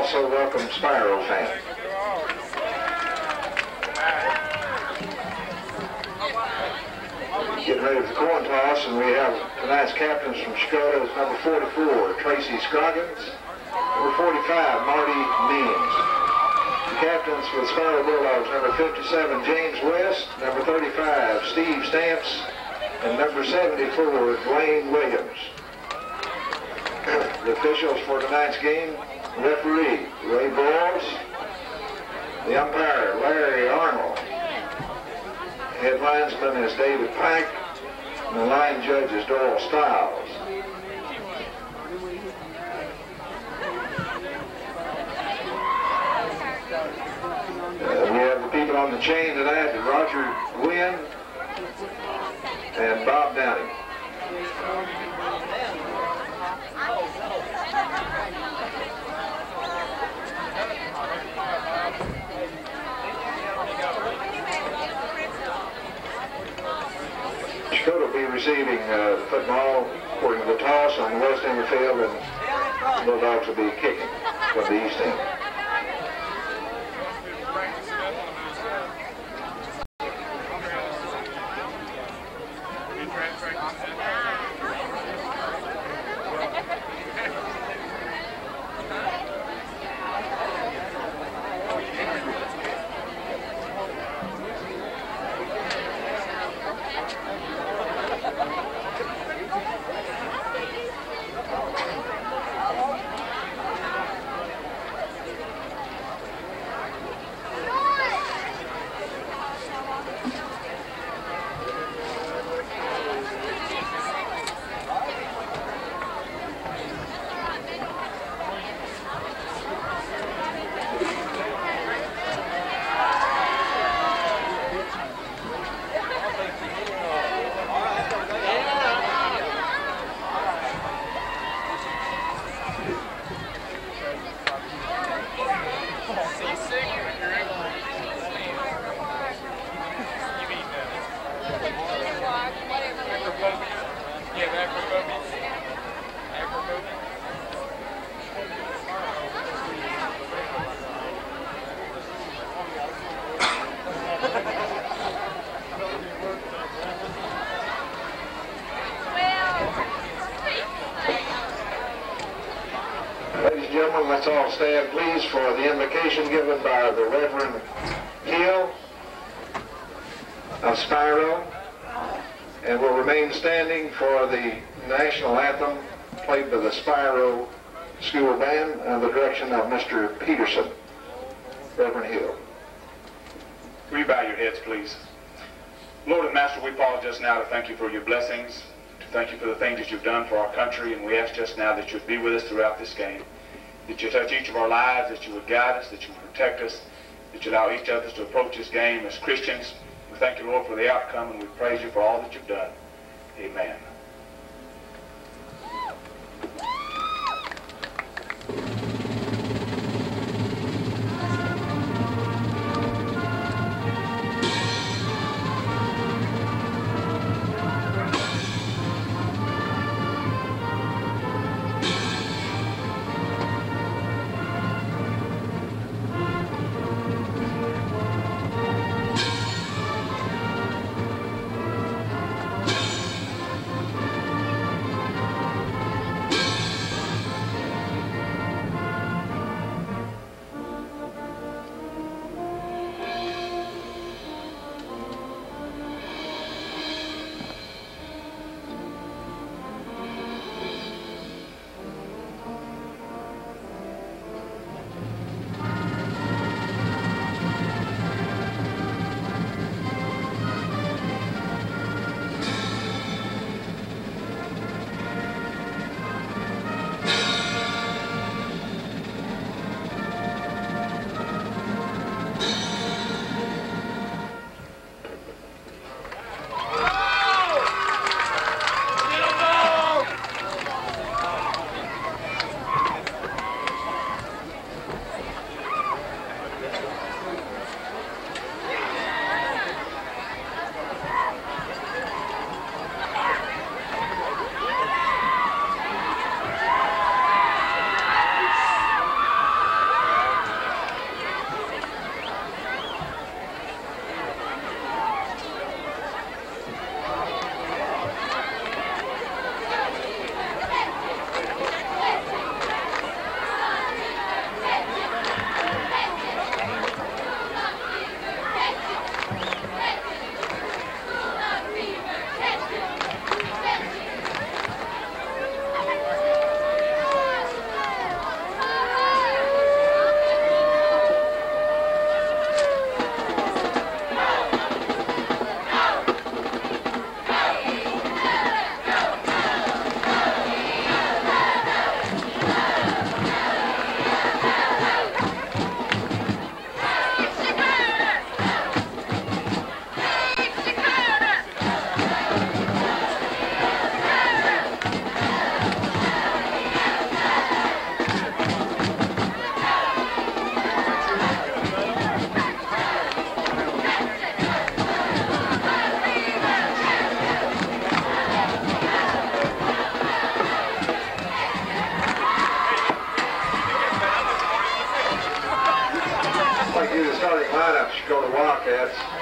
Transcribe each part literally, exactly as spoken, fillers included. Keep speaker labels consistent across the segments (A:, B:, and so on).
A: also welcome Spiro fans. Getting ready for the coin toss, and we have tonight's captains from Chicago. It's number forty-four, Tracy Scroggins. Number forty-five, Marty Means. The captains for the Spiro Bulldogs, number fifty-seven, James West. Number thirty-five, Steve Stamps. And number seventy-four, Dwayne Williams. The officials for tonight's game, referee Ray Boyles. The umpire, Larry Arnold. Head linesman is David Pike, and the line judge is Doyle Stiles. Uh, we have the people on the chain tonight, Roger Gwynn and Bob Downing. Dakota will be receiving uh, the football according to the toss on the west end of the field, and the Bulldogs will be kicking from the east end. Let's all stand, please, for the invocation given by the Reverend Hill of Spiro, and will remain standing for the national anthem played by the Spiro School Band under the direction of Mister Peterson. Reverend Hill.
B: Will you bow your heads, please? Lord and Master, we pause just now to thank you for your blessings, to thank you for the things that you've done for our country, and we ask just now that you'd be with us throughout this game. That you touch each of our lives, that you would guide us, that you would protect us, that you allow each of us to approach this game as Christians. We thank you, Lord, for the outcome, and we praise you for all that you've done. Amen.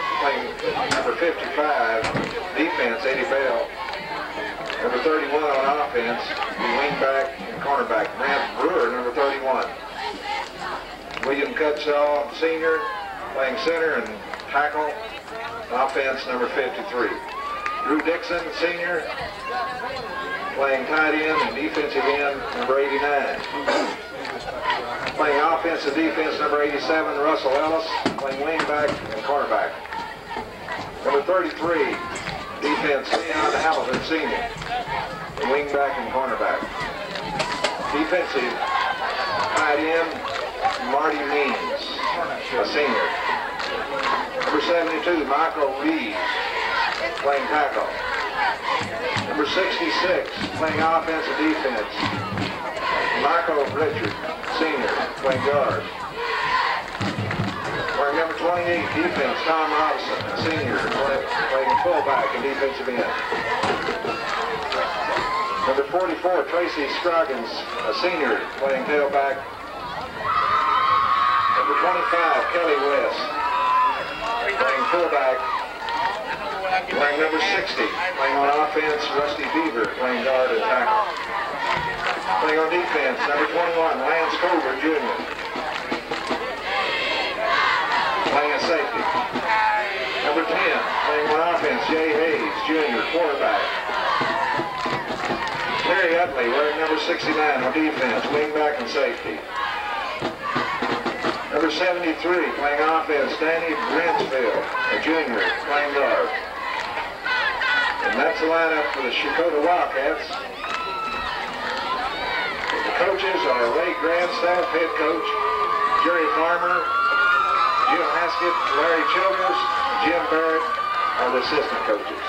A: playing number fifty-five, defense, Eddie Bell. Number thirty-one on offense, the wingback and cornerback, Grant Brewer, number thirty-one. William Cutsaw, senior, playing center and tackle, offense, number fifty-three. Drew Dixon, senior, playing tight end and defensive end, number eighty-nine. Playing offense and defense, number eighty-seven, Russell Ellis, playing wingback and cornerback. Number thirty-three, defense, Leon Hamilton, senior, wingback and cornerback. Defensive, tight end, Marty Means, a senior. Number seventy-two, Michael Reeves, playing tackle. Number sixty-six, playing offense and defense, Michael Richard, senior, playing guard. Wearing number twenty-eight, defense, Tom Robinson, senior, playing fullback and defensive end. Number forty-four, Tracy Scroggins, a senior, playing tailback. Number twenty-five, Kelly West, playing fullback. Wearing number sixty, playing on offense, Rusty Beaver, playing guard and tackle. Playing on defense, number twenty-one, Lance Culver, Junior Playing a safety. Number ten, playing on offense, Jay Hayes, Junior quarterback. Terry Utley, wearing number sixty-nine on defense, wingback and safety. Number seventy-three, playing offense, Danny Brinsfield, a junior, playing guard. And that's the lineup for the Checotah Wildcats. The coaches are Ray Grandstaff, head coach, Jerry Farmer, Jim Haskett, Larry Childers, Jim Barrett are the assistant coaches.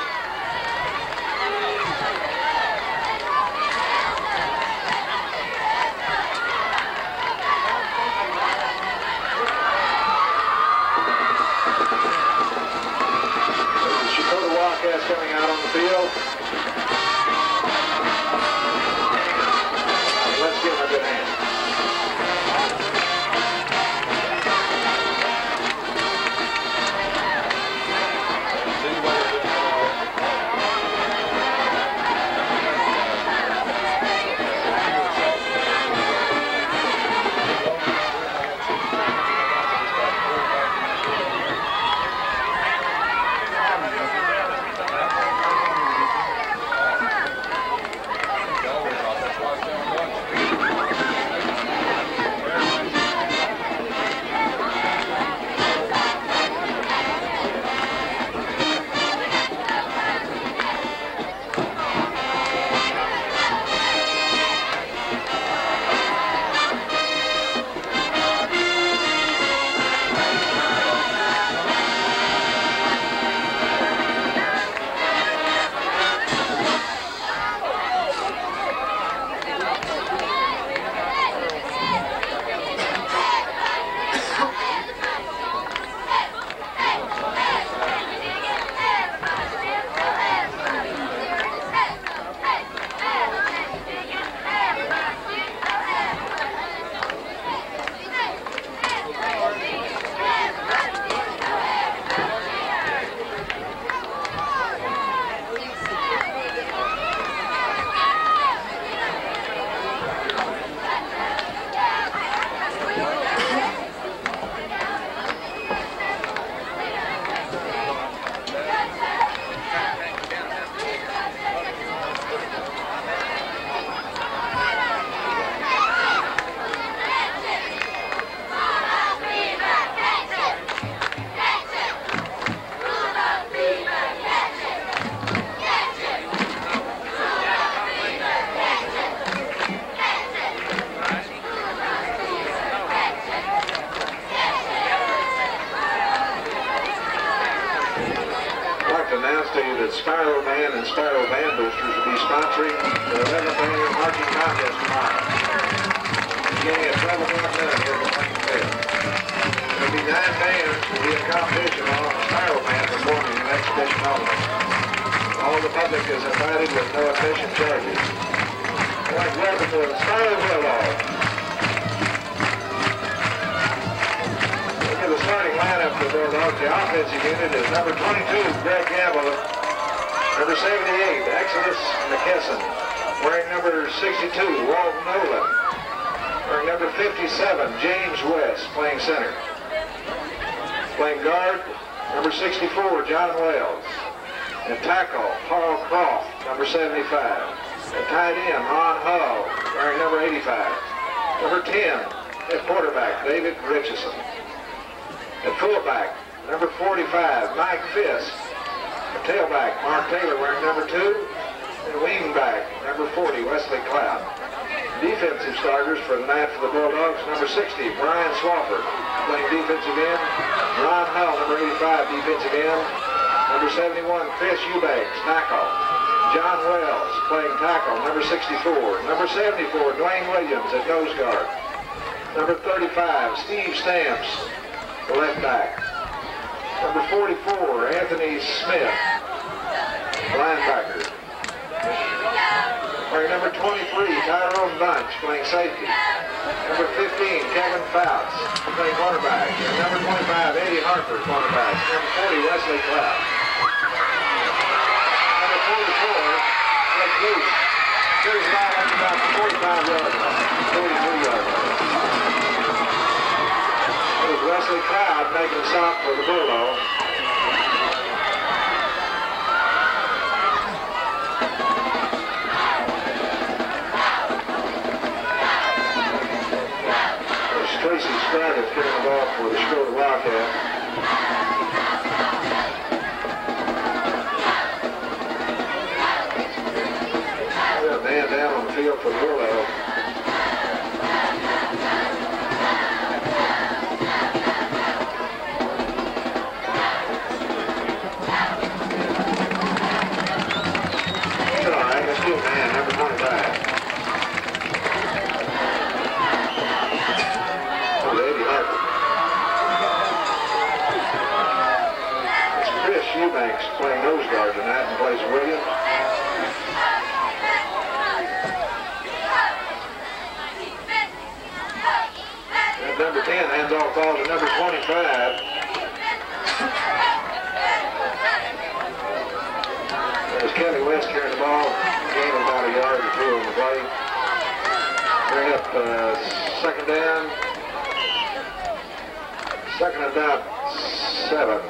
A: The Checotah Wildcats coming out on the field. Let's give them a good hand. Spyro Man and Spyro Band Boosters will be sponsoring the eleventh annual marching contest tomorrow. Beginning at twelve o'clock noon here at the Plain Field. There will be nine bands will be in competition along with Spyro Band performing in exhibition only. All the public is invited with no admission charges. I'd like to welcome the Spyro Bulldog. Look at the starting lineup for the Bulldogs. The offensive unit is number twenty-two, Greg Gamble. Number seventy-eight, Exodus McKesson. Wearing number sixty-two, Walt Nolan. Wearing number fifty-seven, James West, playing center. Playing guard, number sixty-four, John Wells. And tackle, Paul Croft, number seventy-five. And tight end, Ron Hull, wearing number eighty-five. Number ten, at quarterback, David Richardson. At fullback, number forty-five, Mike Fisk. At tailback, Mark Taylor, wearing number two. And wingback, number forty, Wesley Cloud. Defensive starters for the night for the Bulldogs, number sixty, Brian Swafford, playing defensive end. Ron Hull, number eighty-five, defensive end. Number seventy-one, Chris Eubanks, tackle. John Wells, playing tackle, number sixty-four. Number seventy-four, Dwayne Williams at nose guard. Number thirty-five, Steve Stamps, the left back. Number forty-four, Anthony Smith, linebacker. Or number twenty-three, Tyrone Bunch, playing safety. Number fifteen, Kevin Fouts, playing cornerback. And number twenty-five, Eddie Harper, cornerback. Number forty, Wesley Cloud. Number forty-four, Rick Luce. Here's about about forty-five yard line, forty-three yard line. There's Wesley Cloud making a stop for the Bulldogs. Tracy Stratton carrying the ball for the Schroeder Wildcat. Got a man down on the field for the Bulldogs. All right, let's do it, man. Number twenty-five. Eubanks playing nose guard tonight and plays Williams. And number ten hands off ball to number twenty-five. There's Kelly West carrying the ball. Gain about a yard or two on the play. Bring up uh, second down. Second and about seven.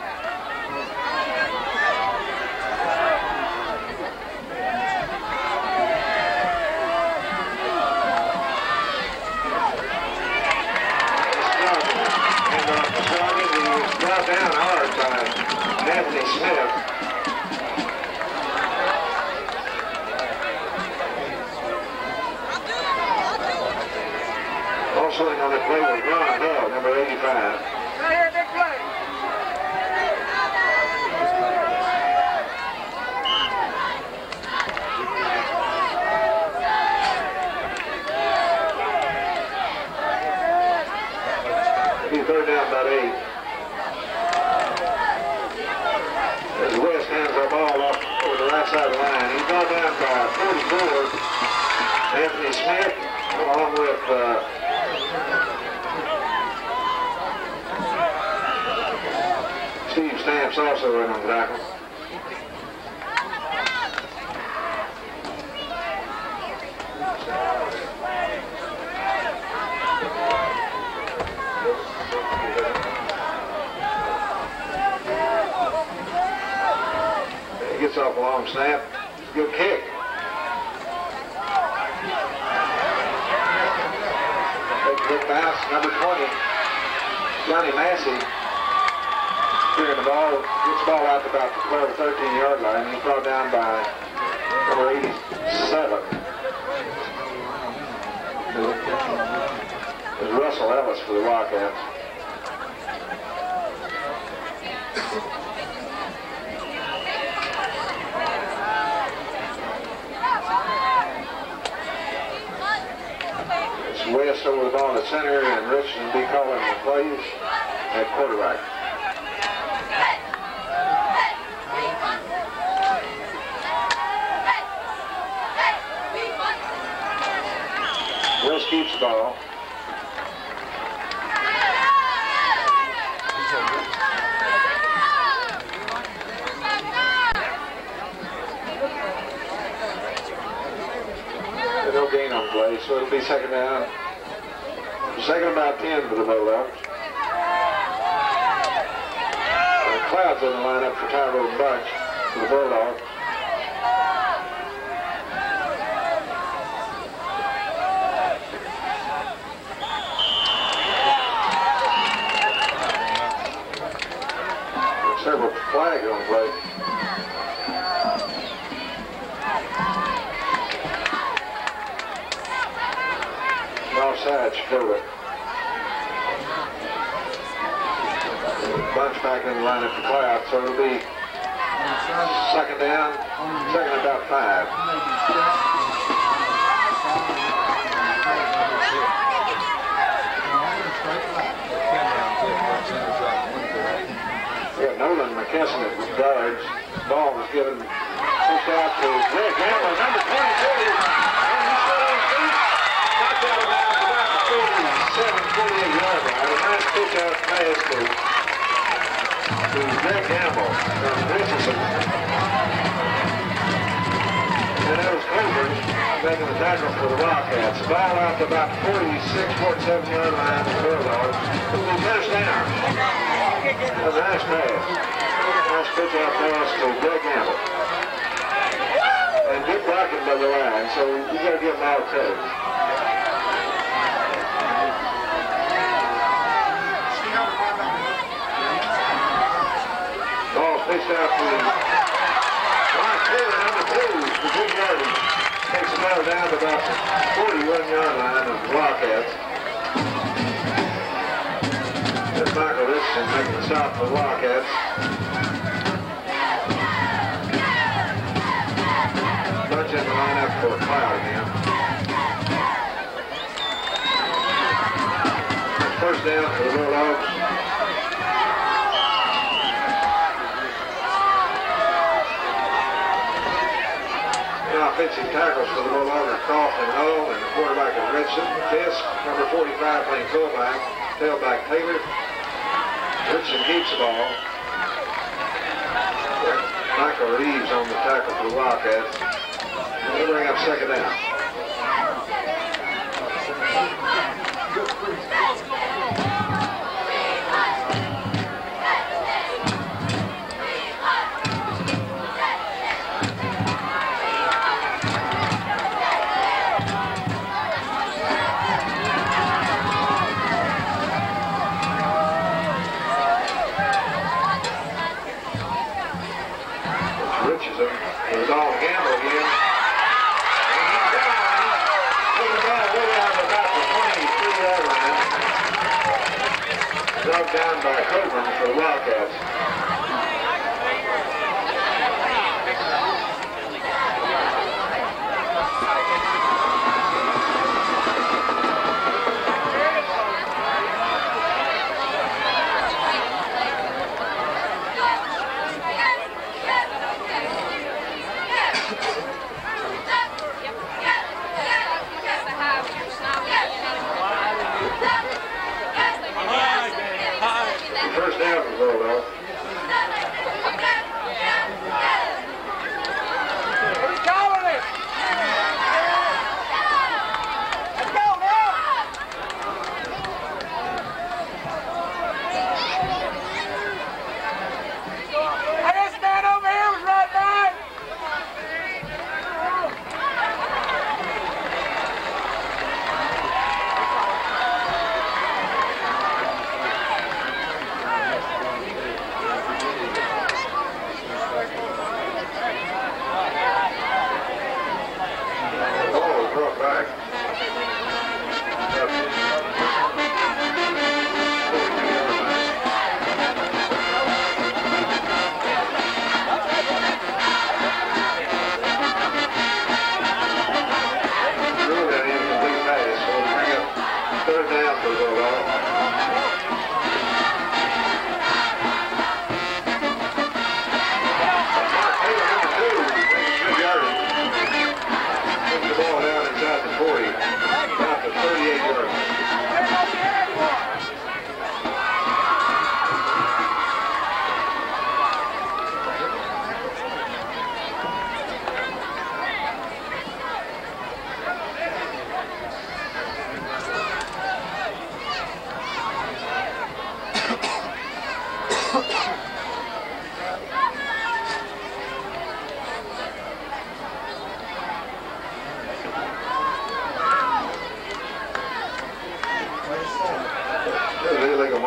A: Brought down hard by Anthony Smith. Also on the play was Ron Hull, number eighty-five.
C: Right here, big play.
A: He's third down about eight. As West hands the ball off over the right side of the line. He's brought down by forty-four. Anthony Smith, along with uh, Steve Stamps also in on the tackle. He gets off a long snap. Good kick. Good pass, number twenty, Johnny Massey. Clearing the ball, gets the ball out to about the twelve or thirteen yard line. He's brought down by number eighty-seven. There's Russell Ellis for the Wildcats. It's West over the ball at center, and Richardson be calling the plays at quarterback. West keeps the ball. play, so it'll be second down. Second about ten for the Bulldogs. Uh, Cloud's in the lineup for Tyrone Bunch for the Bulldogs. Several flags on the play. Offside, Chicago. Bunch back in the lineup for Cloud, so it'll be second down, second about five. Yeah, Nolan McKesson at the guards. Ball was given, pushed out to Greg Gamble, number twenty-two. Knocked out of bounds about the forty-seven, forty-eight yard line. A nice pitch out pass to, to Greg Gamble from Richardson. And that was Coburn making the tackle for the Wildcats. The ball out to about forty-six, forty-seven yard line for the Bulldogs. It will be first down. That was a nice pass. Nice pitch out pass to Greg Gamble. And good blocking by the line, so you got to give them all credit. Ball pitched out to Mark Taylor, number two, for good yardage. Takes the ball down to about the forty-one yard line of the Wildcats. There's Michael Richardson making the stop for the Wildcats. Bunch in the lineup for Cloud again. First down for the Bulldogs. Now offensive tackles for the Bulldogs are Croft and Hull, and the quarterback is Richardson. Fisk, number forty-five, playing fullback. Tailback Taylor. Richardson keeps the ball. Michael Reeves on the tackle for the Wildcats. They'll bring up second down. Richardson. It was all Gamble again. And he's down. Put the ball way out about the twenty-three yard line. Brought down by Coburn for the Wildcats. First down for the Bulldogs.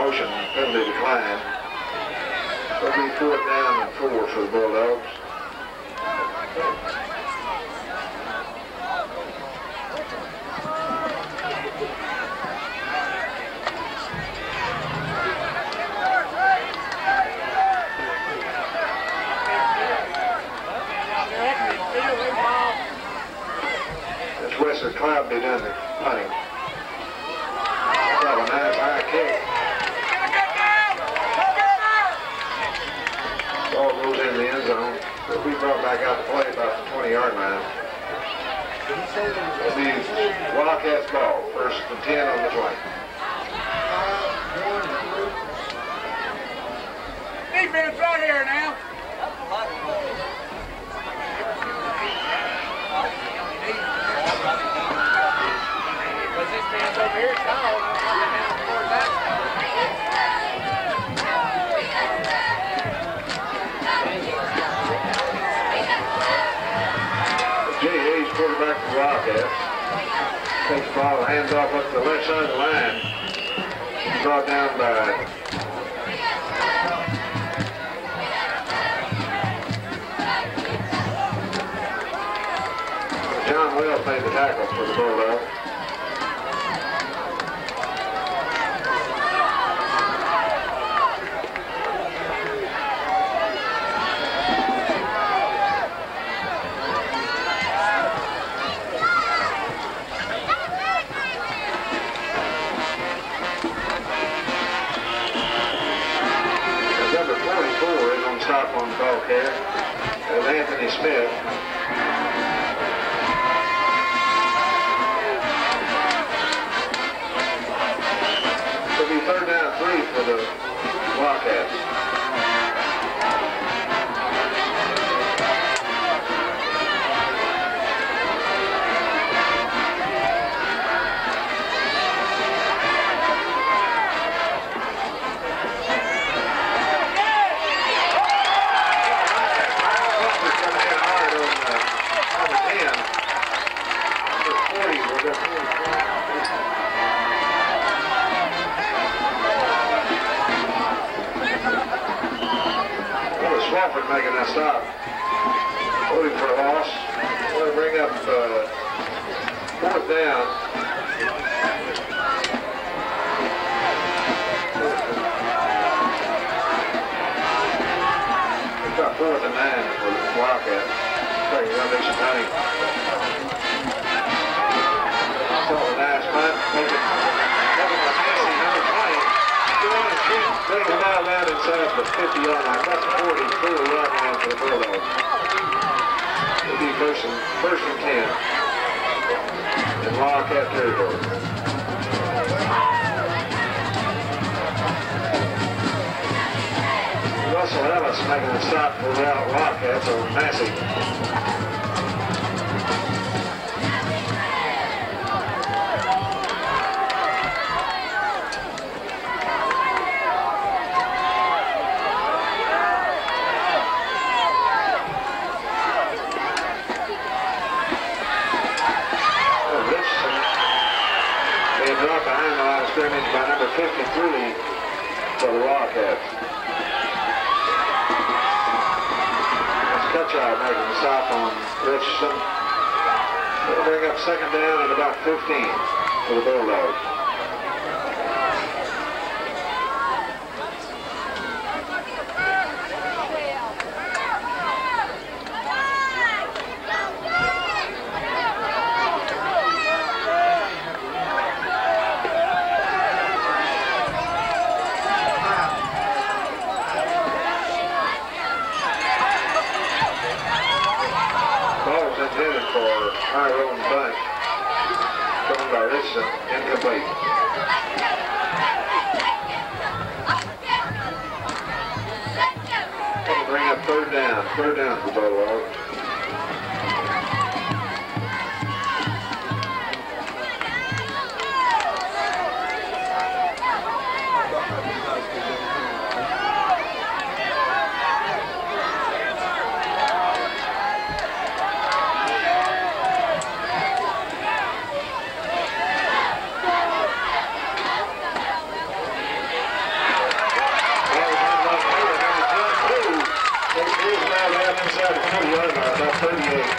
A: motion penalty decline. It'll be fourth down and four for the Bulldogs. That's Wesley Cloudby doing the punting. Got a nice high kick. Ball goes into the end zone. It'll be brought back out to play about the twenty-yard line. It'll be Wildcats ball. First and ten on the twenty.
C: Defense right here now. Because this man's over here tall.
A: Jay Hayes, quarterback for the Wildcats. Takes the ball, hands off up to the left side of the line. He's brought down by John Wells made the tackle for the Bulldogs. Number forty-four is on top on the ball carrier. That's Anthony Smith. It'll be third down three for the Wildcats. Swafford making that stop. Holding for a loss. We'll bring up uh, fourth down. It's about fourth and nine for the Wildcats. Taking one big punting. That's all a nice punt. Making, making a Massey, number twenty. Bring him out loud inside the fifty-yard line. That's a forty-four-yard line for the Bulldogs. It'll be first and, first and ten in Wildcat territory. Russell Ellis making a stop for the Wildcats on Massey. Dropped behind the line of scrimmage by number fifty-three for the Wildcats. That's Cutchild making the stop on Richardson. It'll bring up second down at about fifteen for the Bulldogs. Intended for Tyrone Bunch, thrown by Richardson, incomplete. That'll bring up third down, third down for Bulldogs. ball down inside the twenty yard line, about thirty-eight.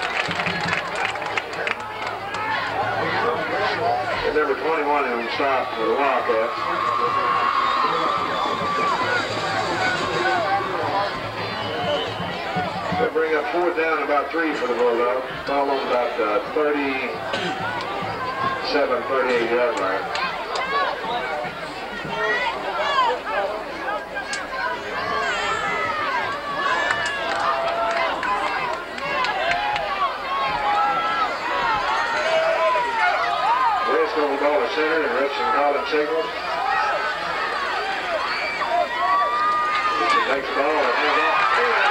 A: And number twenty-one of them stopped for the Wildcats. They'll bring up fourth down, about three for the Bulldogs. Ball on about uh, thirty-seven, thirty-eight yard line. West over the ball to center, and Richardson calling signals. Richardson takes the ball and hands off.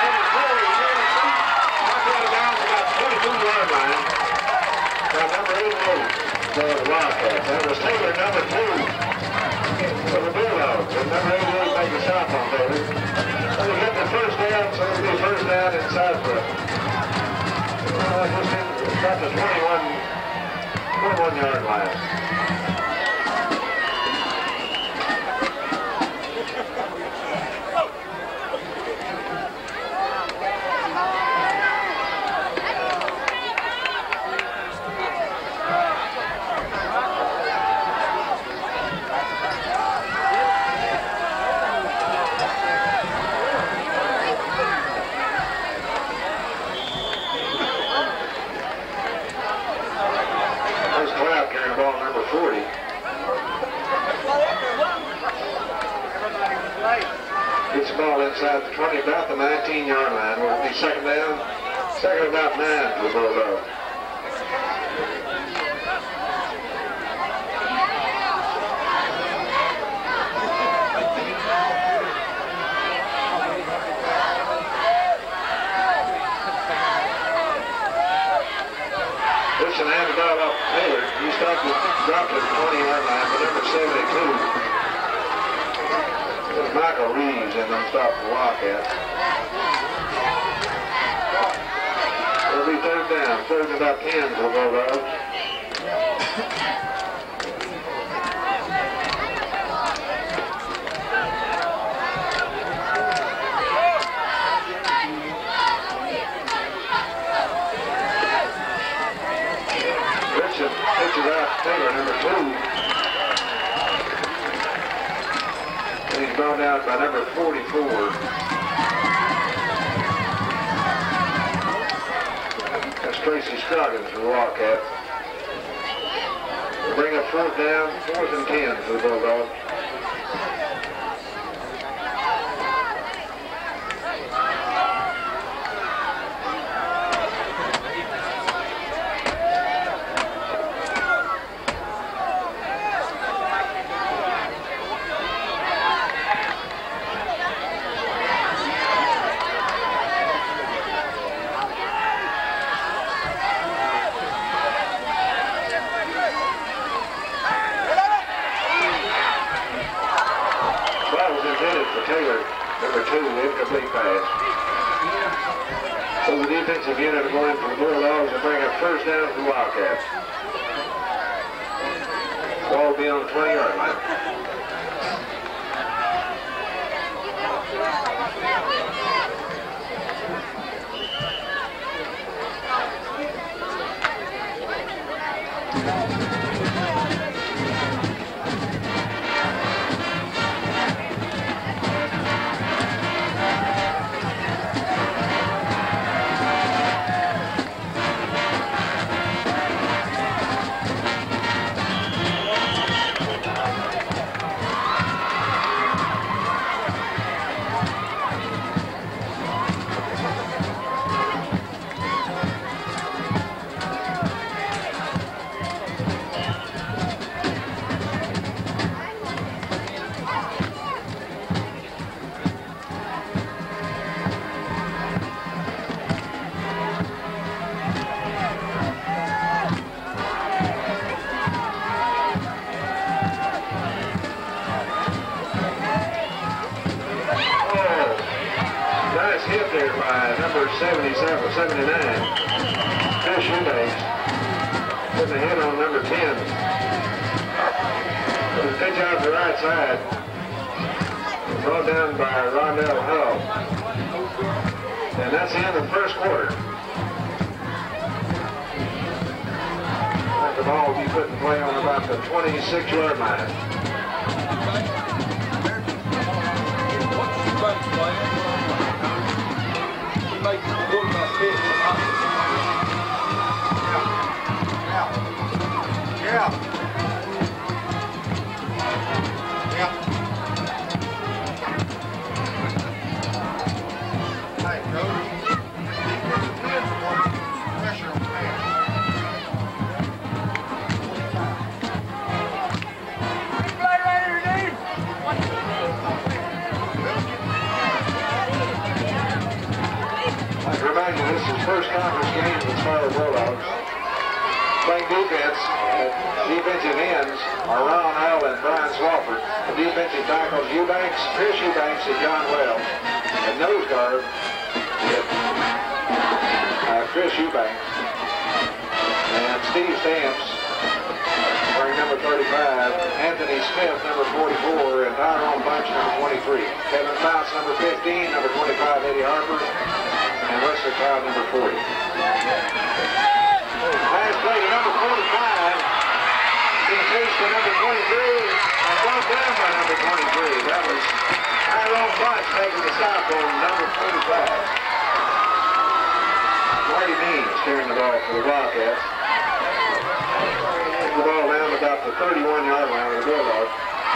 A: Yard line. Now number eighty-eight for the Wildcats. That was Taylor, number two for the Bulldogs. And number eighty-eight makes a stop on Taylor. So they get the first down, so it'll be first down inside for uh, just in about the twenty-one, twenty-one yard line. Gets the ball inside the twenty, about the nineteen yard line. Will it be second down? Second about nine for the Bulldogs. Richardson handed the ball off to Taylor. He stopped and dropped at the twenty yard line, but number seventy-two. Michael Reeves and them stop the Wildcats. It'll be third down, third and about ten for the Bulldogs. Richardson pitches out to Taylor, number two. He's brought out by number forty-four. That's Tracy Scroggins for the Wildcats. We'll bring up fourth down, fourth and ten for the Bulldogs. Taylor, number two, incomplete pass. So the defensive unit are going for the Bulldogs and bring up first down for the Wildcats. Ball will be on the twenty yard line. seventy-seven, seventy-nine. Chris Eubanks putting a hit on number ten. The pitch out to the right side. Brought down by Rondell Hull. And that's the end of the first quarter. The ball will be put in play on about the twenty-six yard line.
D: Yeah. Yeah. Hey, coach. Defensive ends want pressure on the man.
C: Play right here, Dave.
A: I'd like to remind you, this is the first conference game with Sparrow Bulldogs. Playing defense, uh, defensive ends are Ron Howell and Brian Swafford. The defensive tackles Eubanks, Chris Eubanks, and John Wells. And nose guard, uh, Chris Eubanks. And Steve Stamps, wearing number thirty-five. Anthony Smith, number forty-four. And Tyrone Bunch, number twenty-three. Kevin Fox, number fifteen. Number twenty-five, Eddie Harper. And Wesley Cloud, number forty. Last play to number forty-five. Being chased to number twenty-three. And brought down by number twenty-three. That was Tyrone Bunch taking the stop on number forty-five. Marty Means carrying the ball for the Wildcats. Taking the ball down about the thirty-one yard line of the Bulldogs.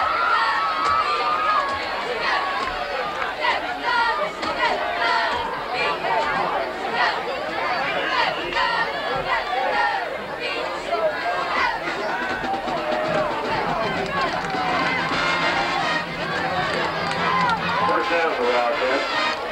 A: Down for the Wildcats.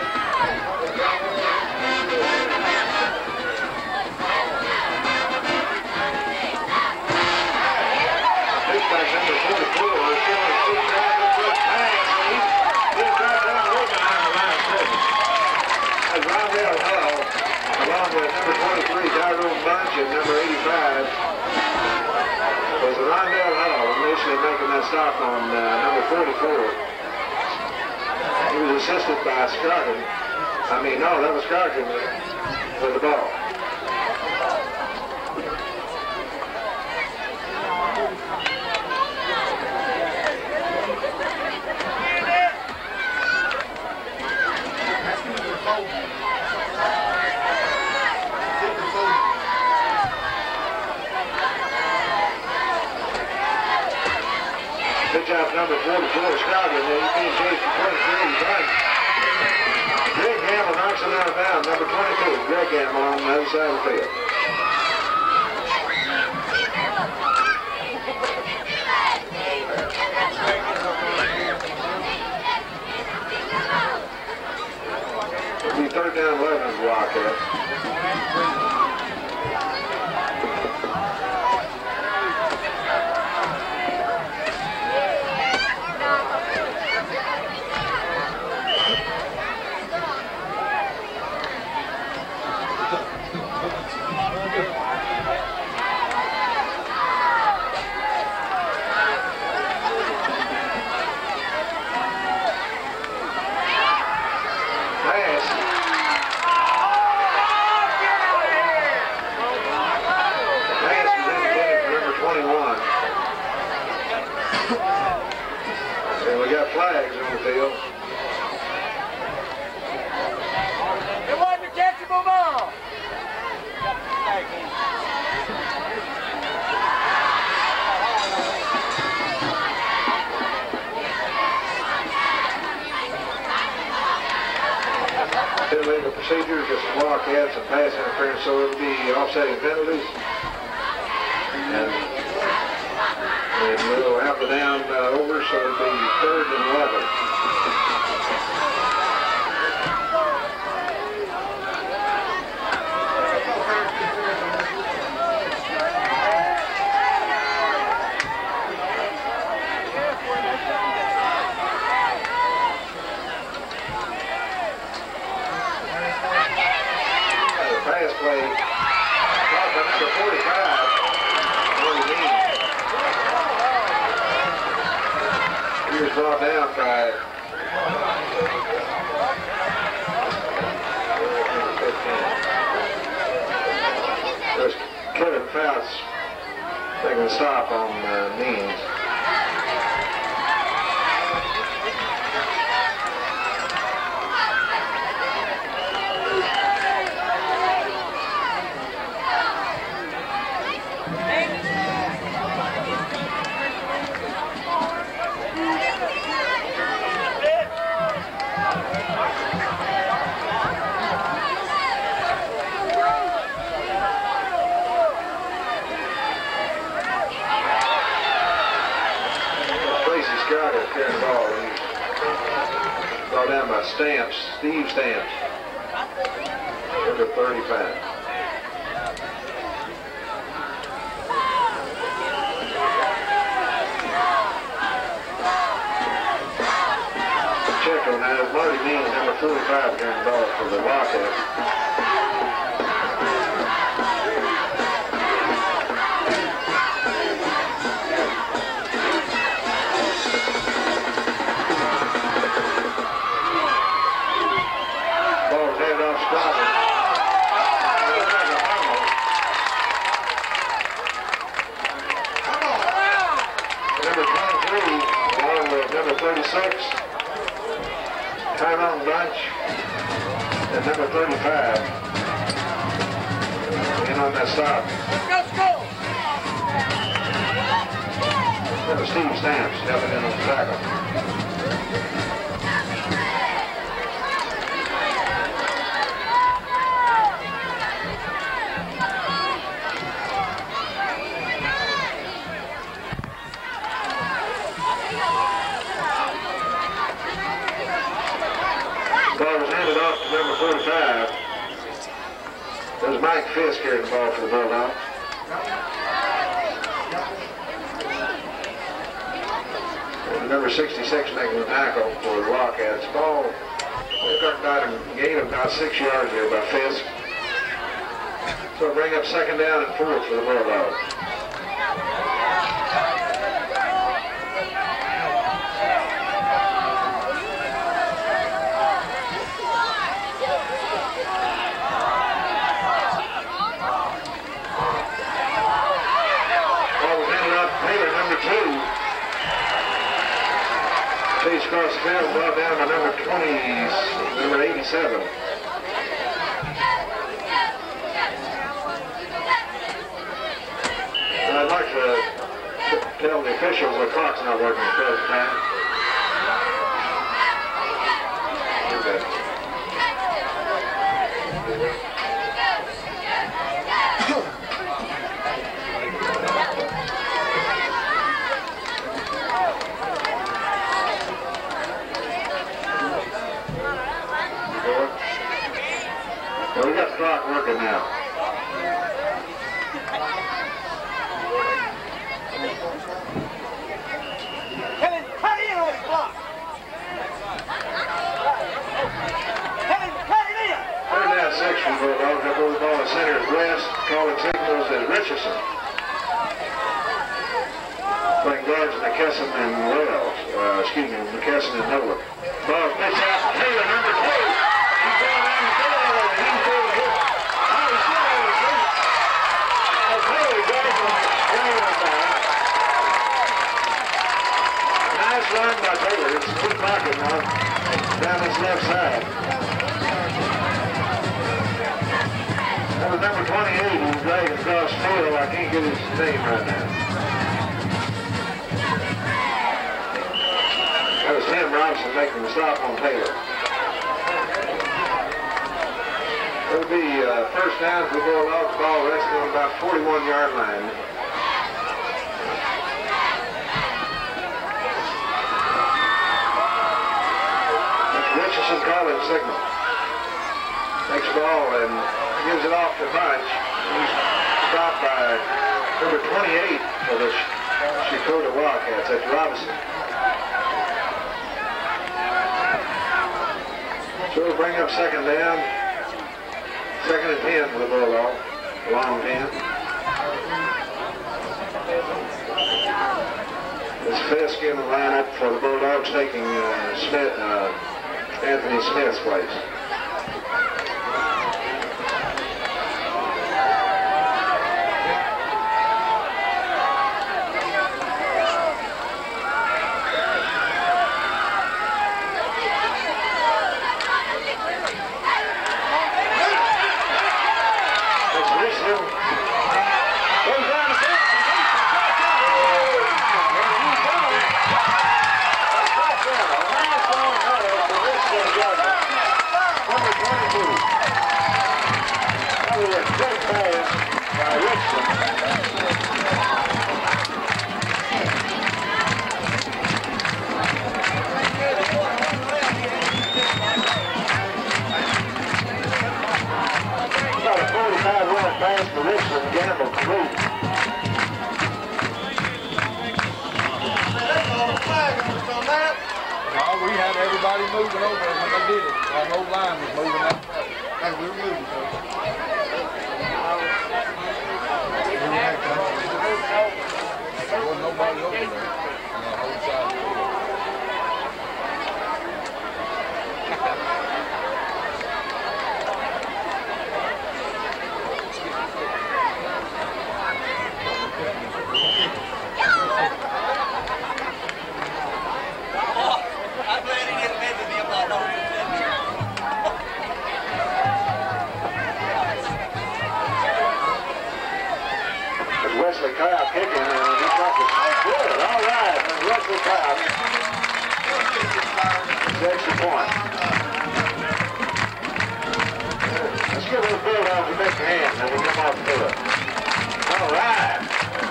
A: Big back number forty-four is showing a six down the quick pass. He's he's right down the road behind the line of scrimmage. That's Rondell Hull, along with number twenty-three, Tyrone Bunch, and number eighty-five. Was Rondell Hull initially making that stop on uh, number forty-four. He was assisted by Scarton. I mean, no, that was Scarton with, with the ball. Good job, number forty-four, Scarton. He's being chased for twenty-three. He's right. Greg Gamble knocks it out of bounds. Number twenty-two, Greg Gamble on the other side of the field. It'll be third down eleven for the Wildcats. Flags on the field.
C: It wasn't a catchable ball.
A: Illegal procedures, just Wildcats and pass interference, so it'll be offsetting penalties. And And we'll have the down uh, over, so it'll be third and eleven. The pass play, caught by number forty-five. He was brought down by Fouts taking a stop on uh, Means. Carrying the ball. He's brought down by Stamps, Steve Stamps, number thirty-five. Check on that. Marty Means, number forty-five, carrying the ball for the Wildcats. thirty-six, Tyrone Bunch, and number thirty-five, in on that stop.
C: Let's go!
A: That was Steve Stamps stepping in on the tackle. Ball was handed off to number forty-five. There's Mike Fisk carrying the ball for the Bulldogs. And number sixty-six making the tackle for the Wildcats. Ball got a gain of about six yards here by Fisk. So bring up second down and fourth for the Bulldogs. Chase across the field, brought down by number twenty, number eighty-seven. And I'd like to tell the officials the clock's not working at the present time. Okay. Well, we got the clock working now.
C: Kevin, cut in on the clock. Kevin, cut it in.
A: Third down section, Bulldogs. Up over the ball in center is West. Calling signals is Richardson. Playing guards McKesson and Wells. Uh, excuse me, McKesson and Noah. Ball pitch out to Taylor, number two. He's going down the field. He's going hit. Oh, he's still on his feet. Oh, Taylor goes on the side. Nice run by Taylor. It's a good pocket now. Down his left side. That was number twenty-eight. He's dragging across the field. I can't get his name right now. That was Tim Robinson making the stop on Taylor. It'll be uh, first down for the Bulldogs. Ball resting on about forty-one yard line. That's Richardson calling signal. Takes the ball and gives it off to Bunch. He's stopped by number twenty-eight for the Shakota Wildcats. That's Robinson. So we'll bring up second down. Second and ten for the Bulldogs. Long ten. It's Fisk in the lineup for the Bulldogs, taking uh, Smith, uh, Anthony Smith's place. pass by Richland. Got a forty-five yard pass to Richland, Gamble complete.
D: Oh, we had everybody moving over when they did it. Our whole line was moving that way. Hey, we were moving, folks. There wasn't nobody over there on the whole side.
A: Wesley Kyle kicking, and he got the good. All right, and Wesley Kyle. Extra point. Let's get a little build off the big hand, and we'll come off to it. All right.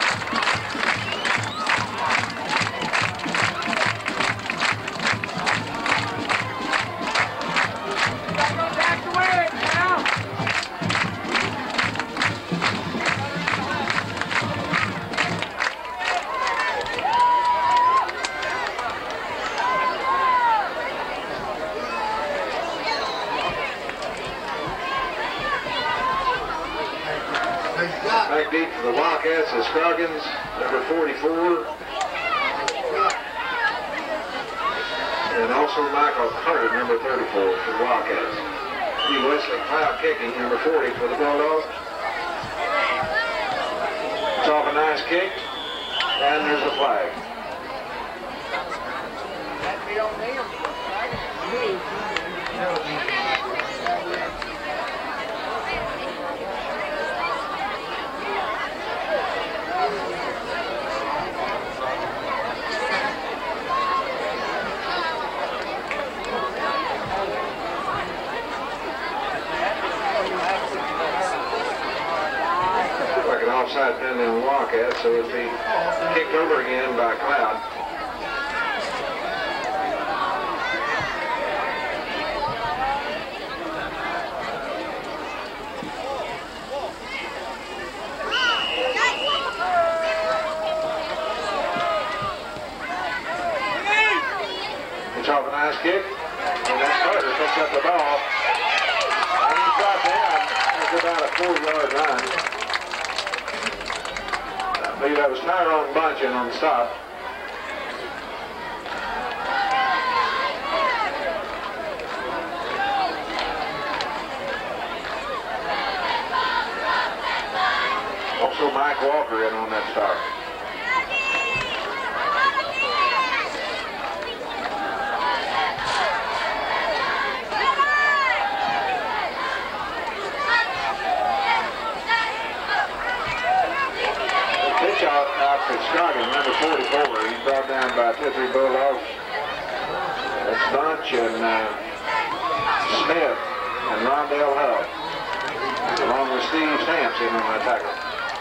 A: Back deep for the Wildcats is Scroggins, number forty-four. And also Michael Carter, number thirty-four for the Wildcats. Steve Wesley Cloud kicking, number forty for the Bulldogs. It's off a nice kick, and there's a flag. Like an offside penalty on the Wildcats, so it'll be kicked over again by Cloud. It's off a nice kick, and that Carter picks up the ball. And he's brought down. It's about a four-yard run. I believe that was Tyrone Bunchen on the stop. Also Mike Walker in on that stop. Out for Scroggins, number forty-four. He's brought down by two or three Bulldogs. That's Bunch and uh, Smith and Rondell Hull, along with Steve Stamps in on that tackle.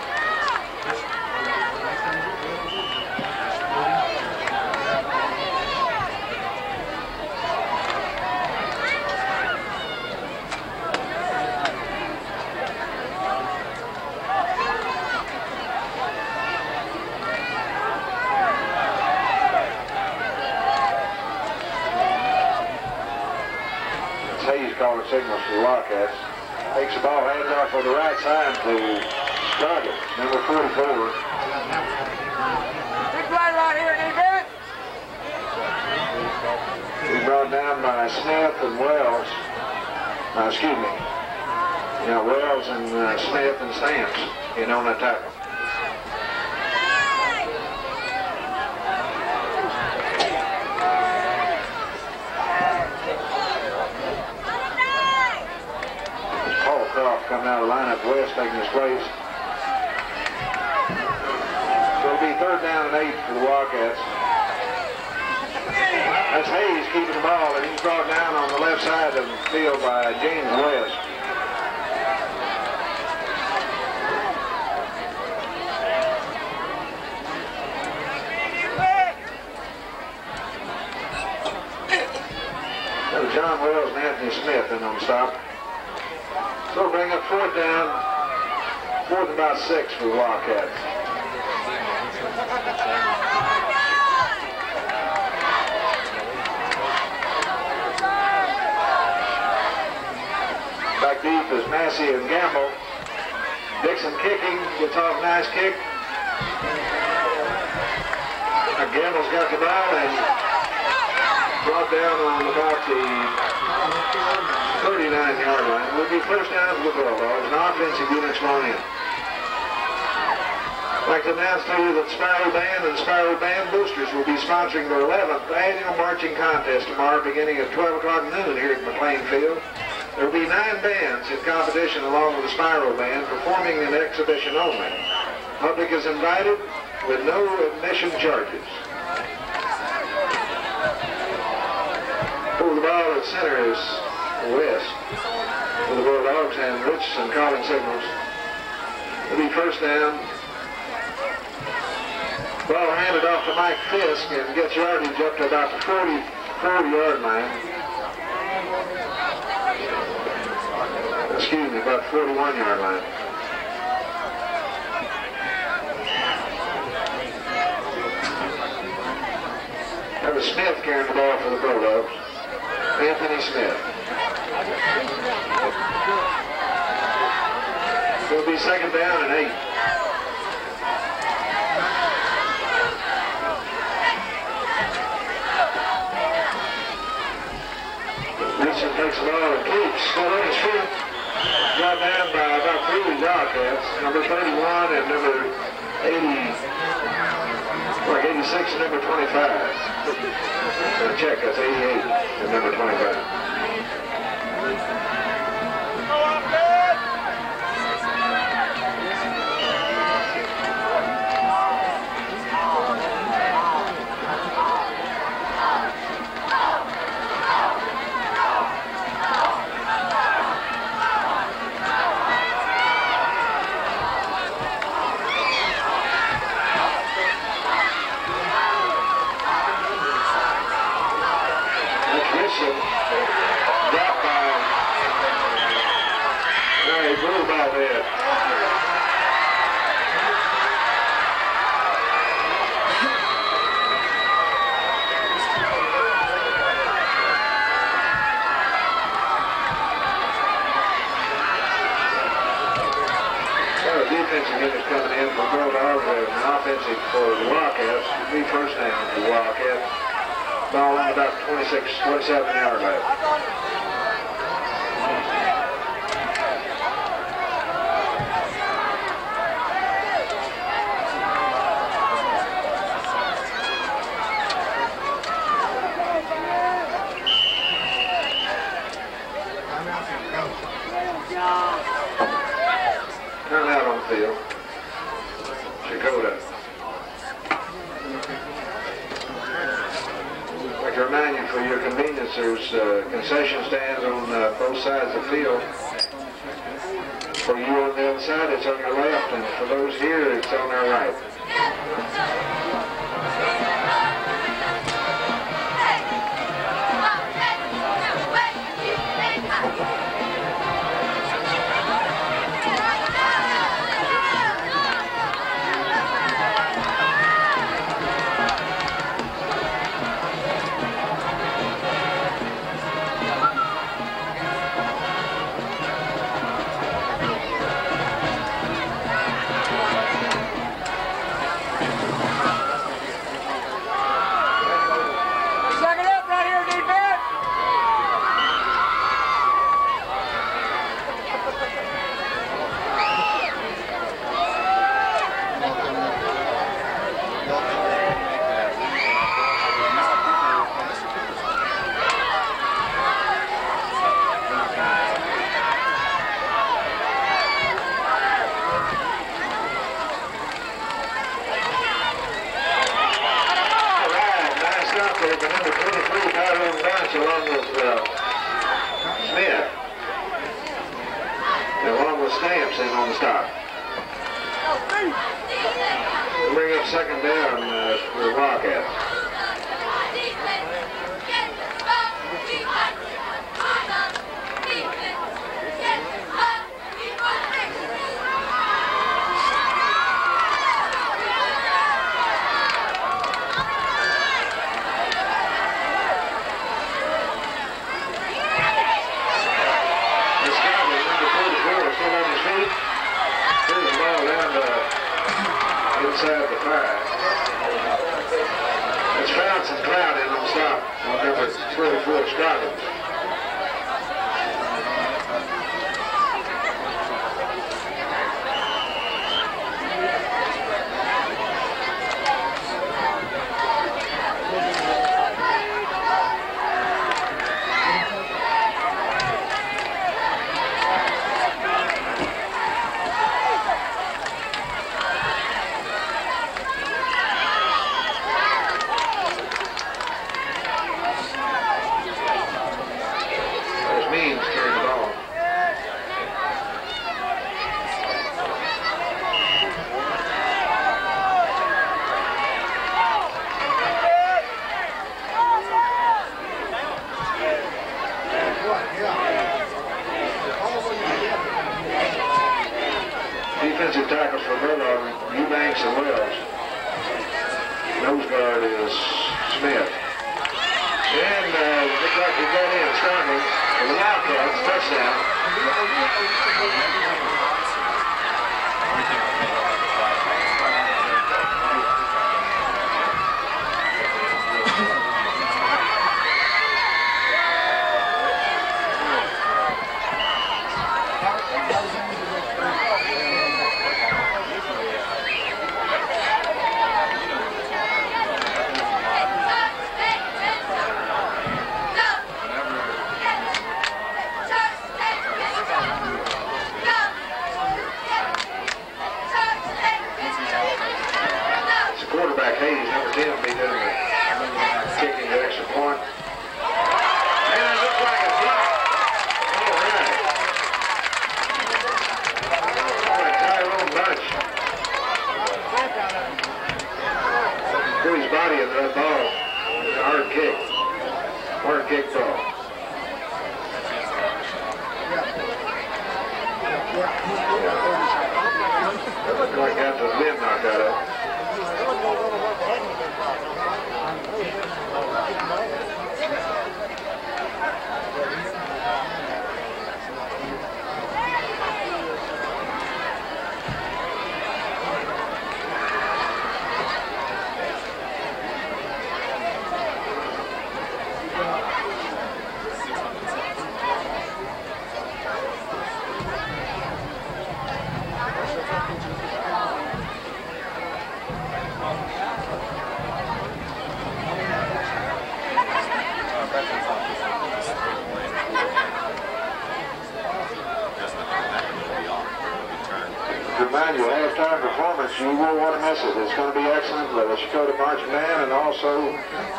A: Calling signals for the Wildcats. Takes the ball, hands off on the right side to Scroggins, number forty-four.
C: Big play right here, defense.
A: He's brought down by Smith and Wells. Uh, excuse me. Yeah, Wells and uh, Smith and Stamps in on that tackle. Coming out of the lineup, West taking his place. So it'll be third down and eight for the Wildcats. That's Hayes keeping the ball, and he's brought down on the left side of the field by James West. Anthony Smith in on the stop. So we'll bring up fourth down, fourth and about six for the Wildcats. Back deep is Massey and Gamble. Dixon kicking, gets off, nice kick. Now Gamble's got the ball and brought down on about the thirty-nine yard line. Will be first down for the Bulldogs, an offensive unit's going in. I'd like to announce to you that Spyro Band and Spyro Band Boosters will be sponsoring their eleventh annual marching contest tomorrow beginning at twelve o'clock noon here at McLean Field. There will be nine bands in competition along with the Spyro Band performing an exhibition only. Public is invited with no admission charges. For the ball at center is West for the Bulldogs, and Richardson calling signals. It'll be first down. Ball handed off to Mike Fisk and gets yardage up to about the forty, forty yard line. Excuse me, about forty-one yard line. That was Smith carrying the ball for the Bulldogs. Anthony Smith. It'll be second down and eight. Richardson takes the ball and keeps. Still on his feet. Brought down by about three Wildcats. Number thirty-one and number eighty. Like eighty-six and number twenty-five. Gonna check, that's eighty-eight and number twenty-five. Dropped by, no, he blew about that. Well, the defensive unit coming in for Bulldogs, an offensive for the Wildcats. It'll be first down for the Wildcats. Ball on about twenty-six, twenty-seven yard line. Turn out on the field. Shakota. To remind you, for your convenience, there's uh, concession stands on uh, both sides of the field. For you on the other side, it's on your left, and for those here, it's on their right. Along with uh, Smith, along with Stamps in on the stop. We'll bring up second down uh, for the Wildcats. down to inside the five. It's Fouts and Cloud in on stop on number twenty-four, Scoggins. Defensive tackles for Bulldog, Eubanks and Wells. Nose guard is Smith. And uh, looks like we got in Scoggins for the Wildcats, touchdown. You won't want to miss it. It's going to be excellent. The Dakota Marching Band and also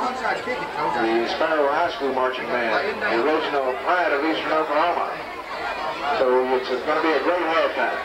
A: the Sparrow High School Marching Band, the original pride of Eastern Oklahoma. So it's going to be a great halftime.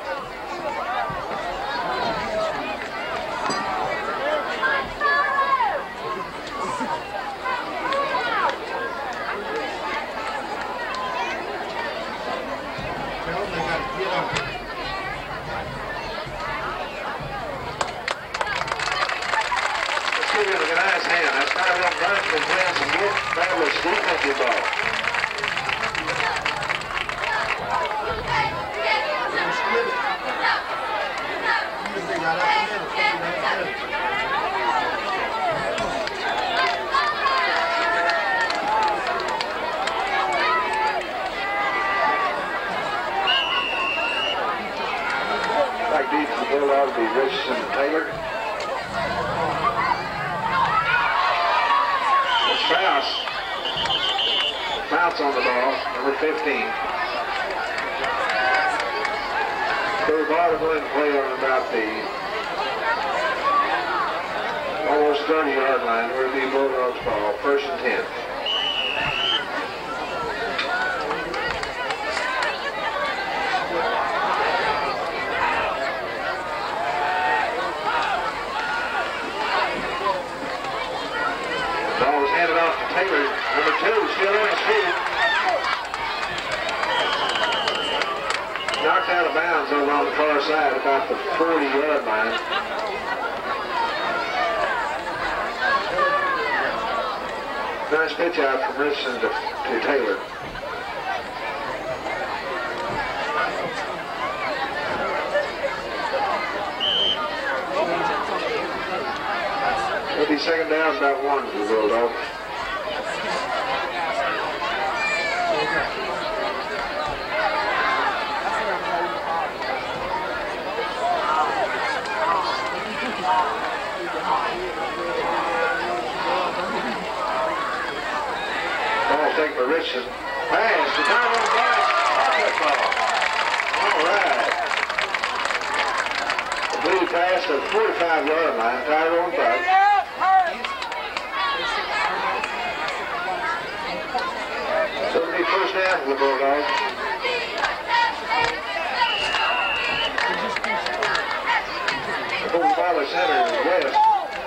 A: Richardson and Taylor. It's Fouts. Fouts on the ball, number fifteen. So the ball will go ahead and play on about the almost thirty yard line. Where the Bulldogs ball, first and ten. Taylor, number two, still on his feet. Knocked out of bounds over on the far side, about the forty yard line. Nice pitch out from Richardson to, to Taylor. second down, about one for the Bulldogs. Ball taken by Richardson. Pass to Tyrone Buck. Pocket ball. All right. The blue pass to the forty-five yard line. Tyrone Buck. So it'll be first down for the Bulldogs. The Bull Valley Center is west.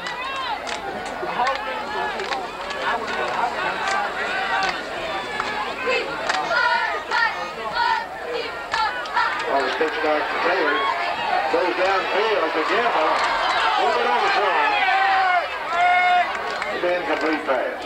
A: Ball is pitched back to Taylor. Goes downfield to Gamble. Moving on the front. It's an incomplete pass.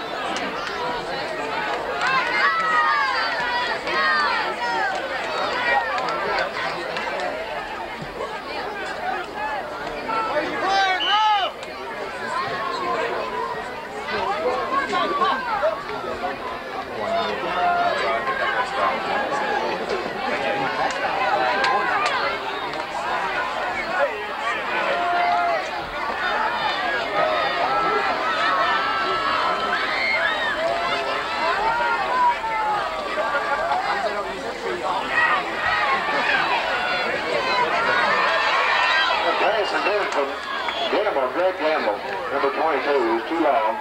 A: Gamble, Greg Gamble, number twenty-two, is too long.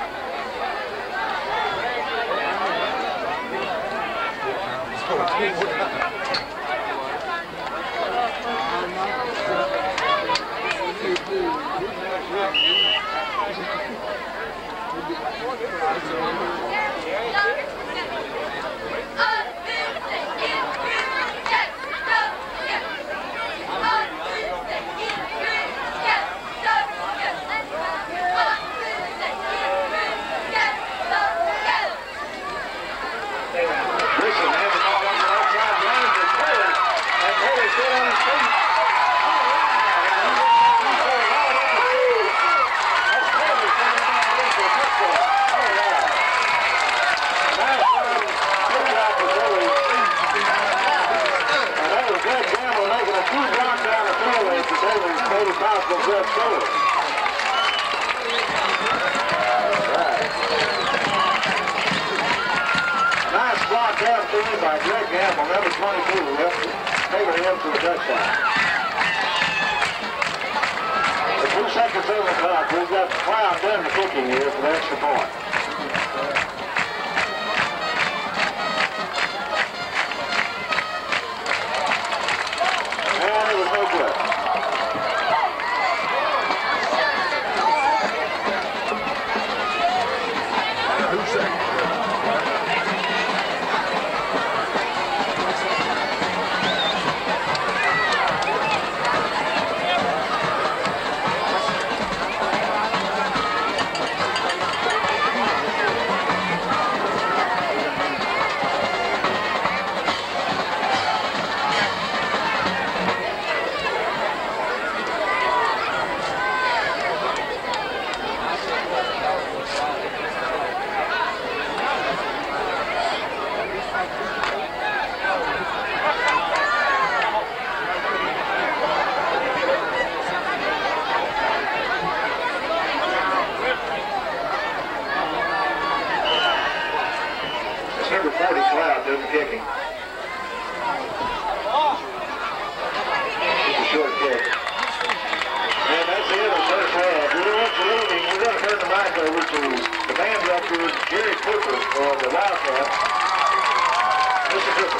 A: By Greg Gamble, number twenty-two, Taylor in for the touchdown. The two seconds on the clock. We've got Cloud done the kicking here for the extra point. And it was no good. Two seconds. Number forty, Cloud, doing the kicking. It's a short kick. And that's the end of the first half. We're leaving. We're going to turn the mic over to the band director, Jerry Cooper, for the Wildcats. Mister Cooper.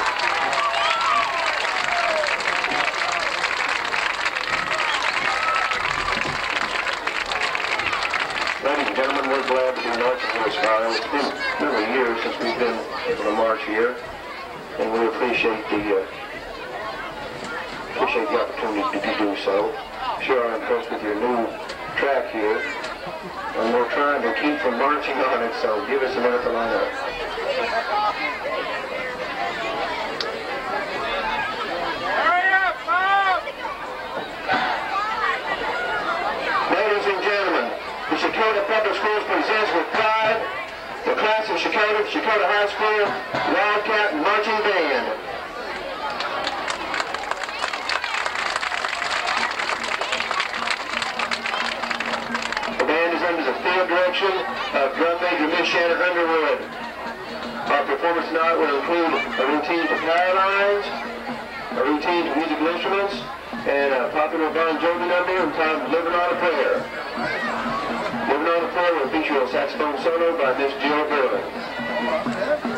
A: Ladies and gentlemen, we're glad to be north of West Fire. It's been many years since we've been able to march here, and we appreciate the uh, appreciate the opportunity to do so. Sure, I'm impressed with your new track here, and we're trying to keep from marching on it. So give us a minute to line up.
C: Hurry up, Bob!
A: Ladies and gentlemen, the security
E: Schools presents with pride the class of Checotah, Checotah High School Wildcat Marching Band. The band is under the field direction of Drum Major Miss Shanna Underwood. Our performance tonight will include a routine to power lines, a routine to musical instruments, and a popular Bon Jovi number entitled Living on a Prayer. Living on a Prayer will feature a saxophone solo by Miss Jill Berlin.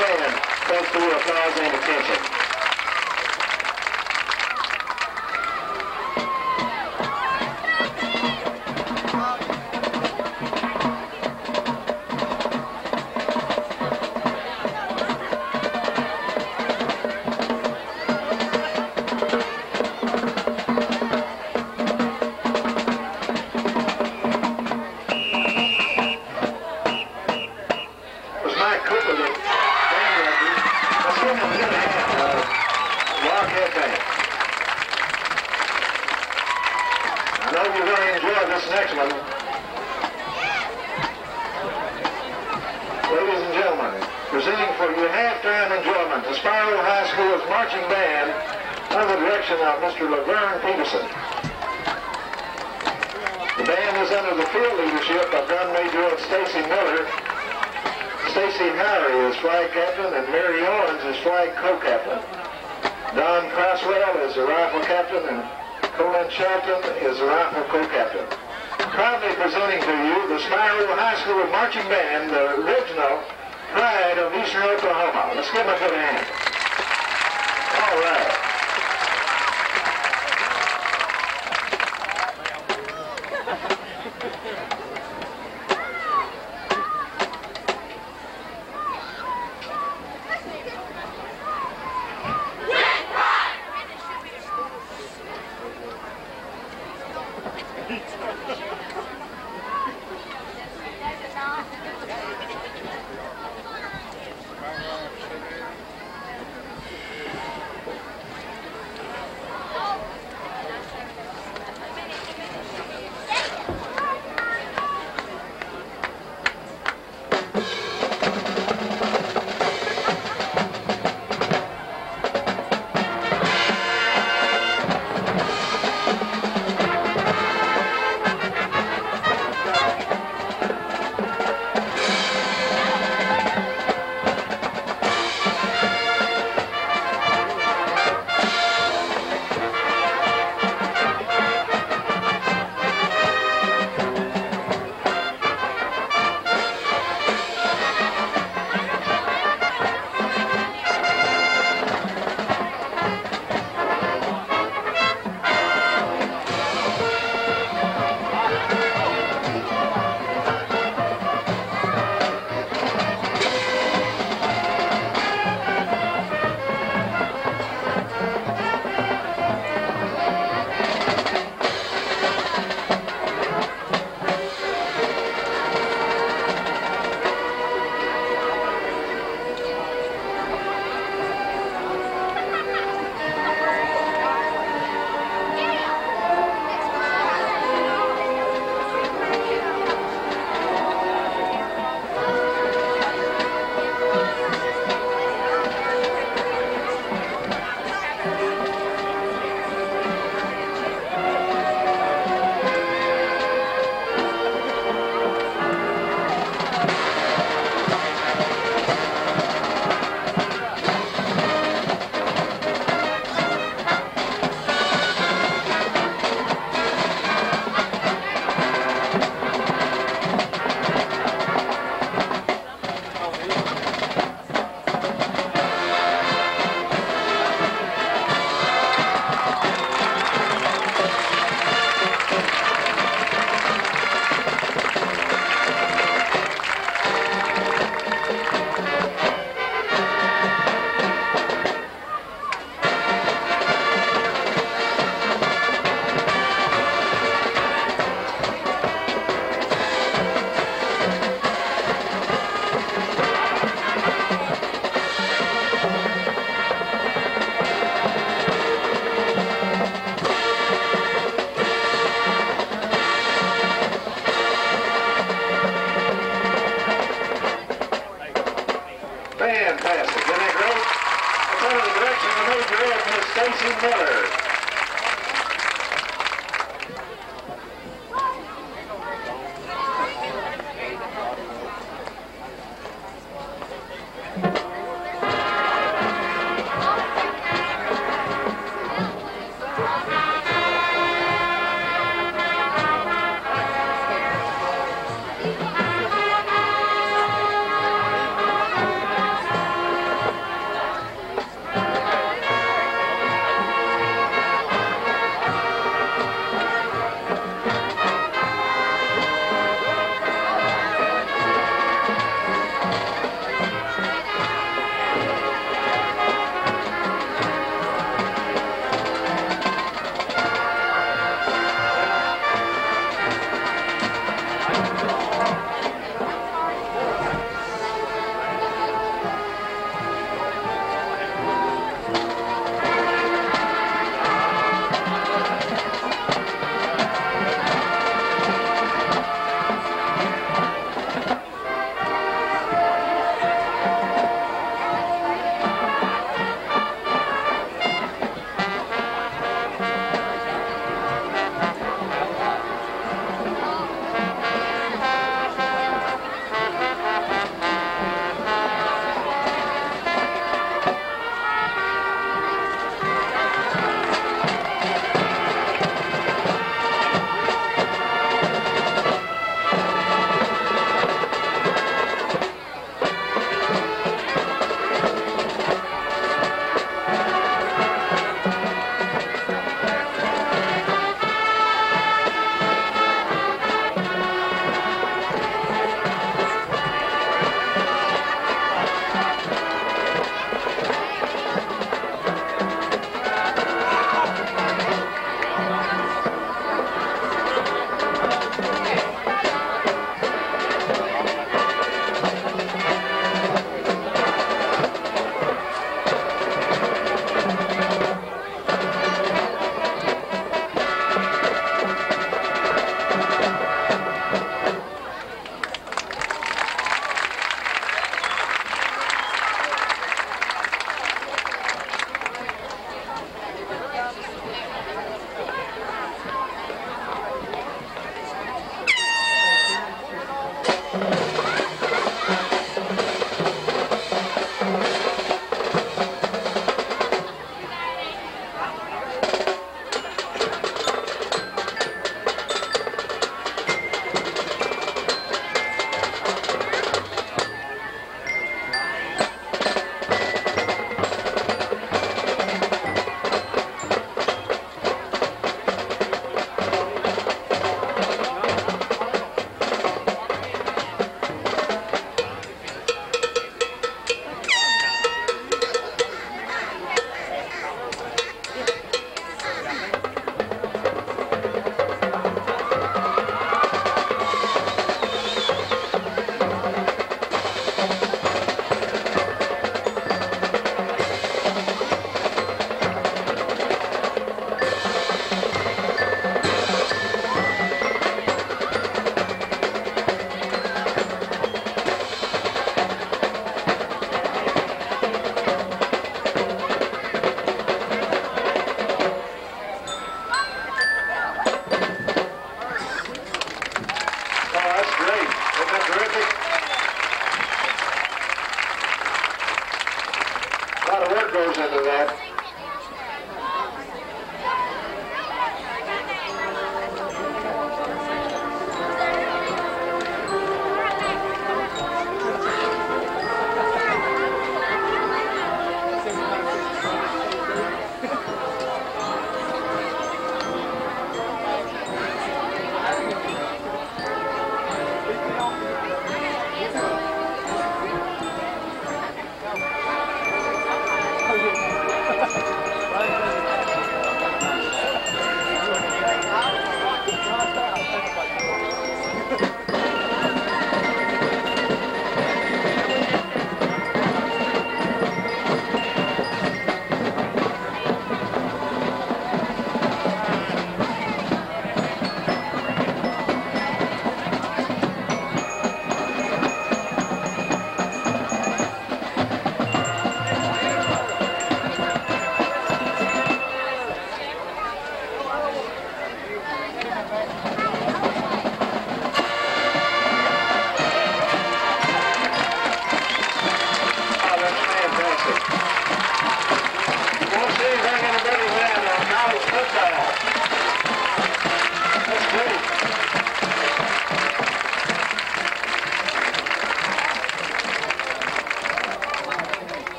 E: band. Thanks for your applause and attention.
A: Mister Laverne Peterson. The band is under the field leadership of Drum Major Stacy Miller. Stacy Harry is flag captain and Mary Owens is flag co-captain. Don Crosswell is the rifle captain and Colin Shelton is the rifle co-captain. Proudly presenting to you the Spiro High School Marching Band, the original pride of Eastern Oklahoma. Let's give them a good hand. All right.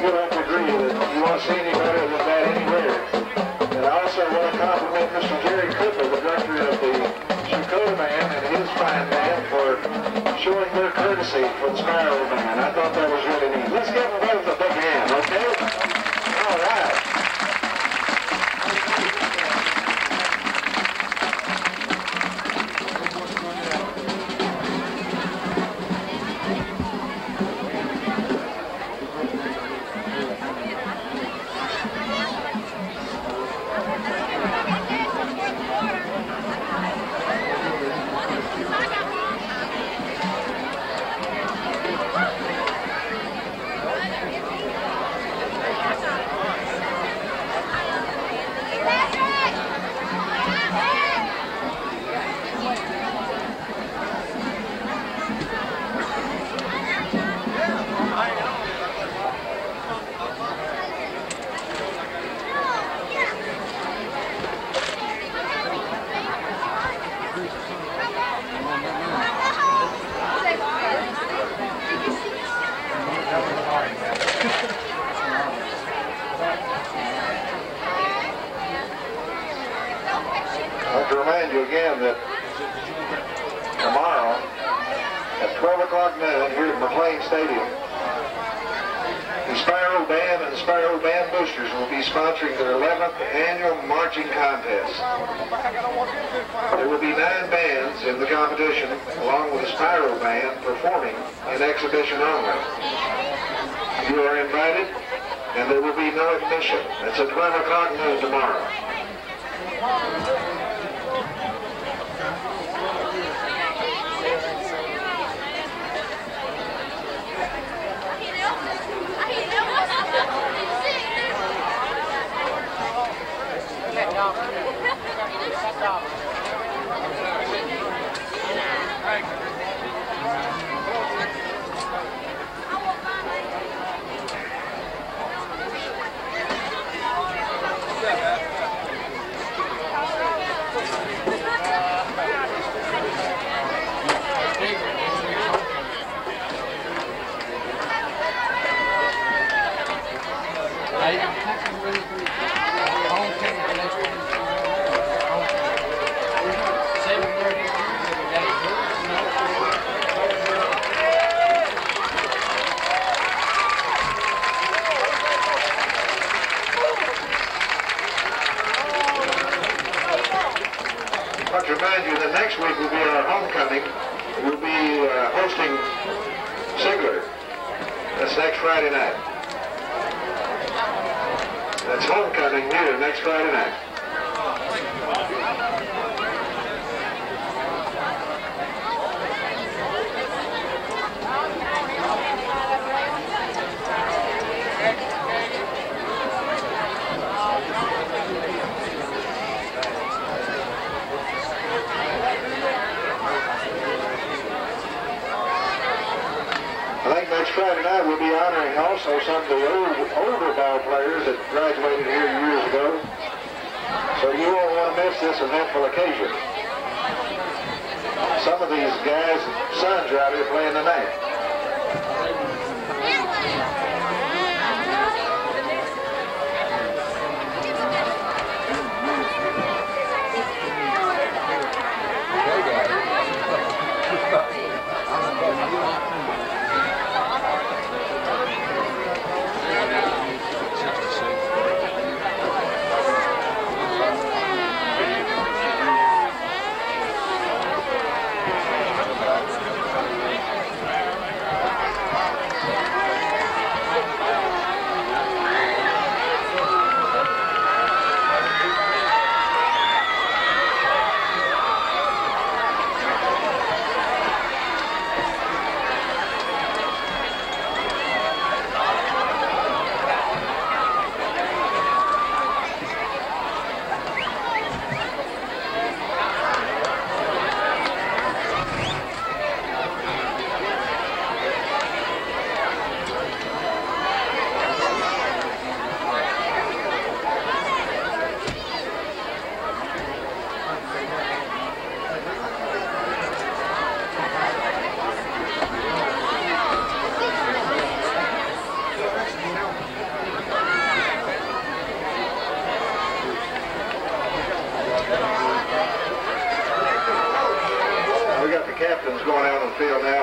A: you'll have to agree that you won't see any better than that anywhere. And I also want to compliment Mister Jerry Cooper, the director of the Shakota Band, and his fine band for showing their courtesy for the Sparrow Band. I thought that was really neat. Let's give them both a big hand, okay? All right. I'd like to remind you again that tomorrow at twelve o'clock noon here at McLean Stadium, the Sparrow Band and the Sparrow Band Boosters will be sponsoring their eleventh annual marching contest. There will be nine bands in the competition, along with the Sparrow Band performing in exhibition only. You are invited, and there will be no admission. It's at twelve o'clock noon tomorrow. I want to remind you that next week will be our homecoming. We'll be uh, hosting Sigler. That's next Friday night. That's homecoming here next Friday night. I think next Friday night we'll be honoring also some of the old, older ball players that graduated here years ago. So you won't want to miss this eventful occasion. Some of these guys' sons are out here playing tonight.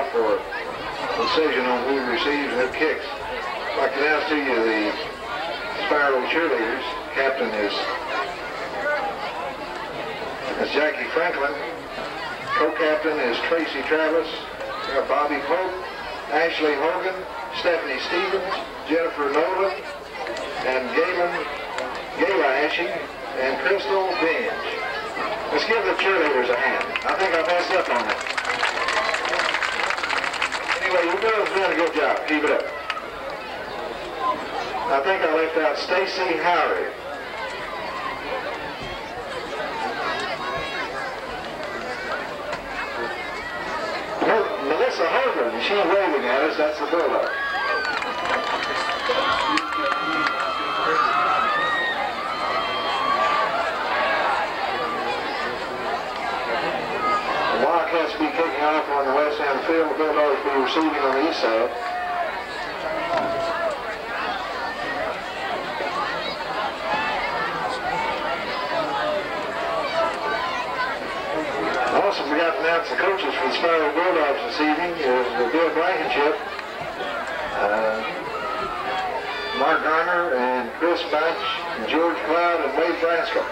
A: out for decision on who receives who kicks. I'd like to announce to you the Spiro cheerleaders. Captain is, is Jackie Franklin. Co-captain is Tracy Travis. We have Bobby Pope, Ashley Hogan, Stephanie Stevens, Jennifer Nolan, and Galen Galashi, and Crystal Binge. Let's give the cheerleaders a hand. I think I messed up on that. Anyway, you girls are doing a good job. Keep it up. I think I left out Stacy Howard. Melissa Hogan, she's waving at us. That's the Bulldog. The Wildcats will be kicking off on the west end field. The Bulldogs will be receiving on the east side. Also forgot to announce the coaches for the Spiro Bulldogs this evening is Bill Blankenship, uh, Mark Garner, and Chris Bunch, and George Cloud, and Wade Branscombe.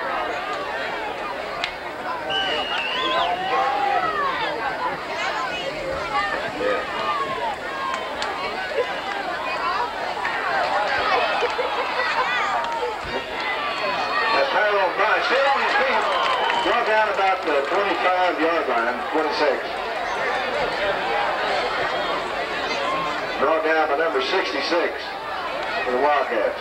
A: Yeah. That's Tyrone Bunch. Stay on his feet. Draw down about the twenty-five yard line, twenty-six. Draw down by number sixty-six for the Wildcats.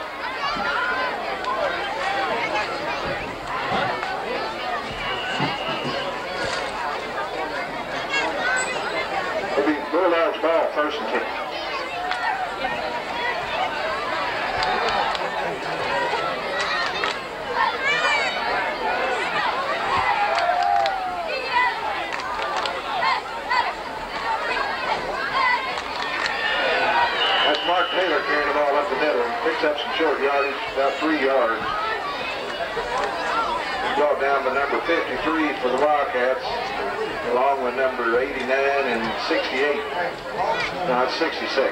A: It'll be Bulldogs ball, first and ten. Mark Taylor carrying the ball up the middle, picks up some short yardage, about three yards. Brought down to number fifty-three for the Wildcats, along with number eighty-nine and sixty-eight. No, it's sixty-six.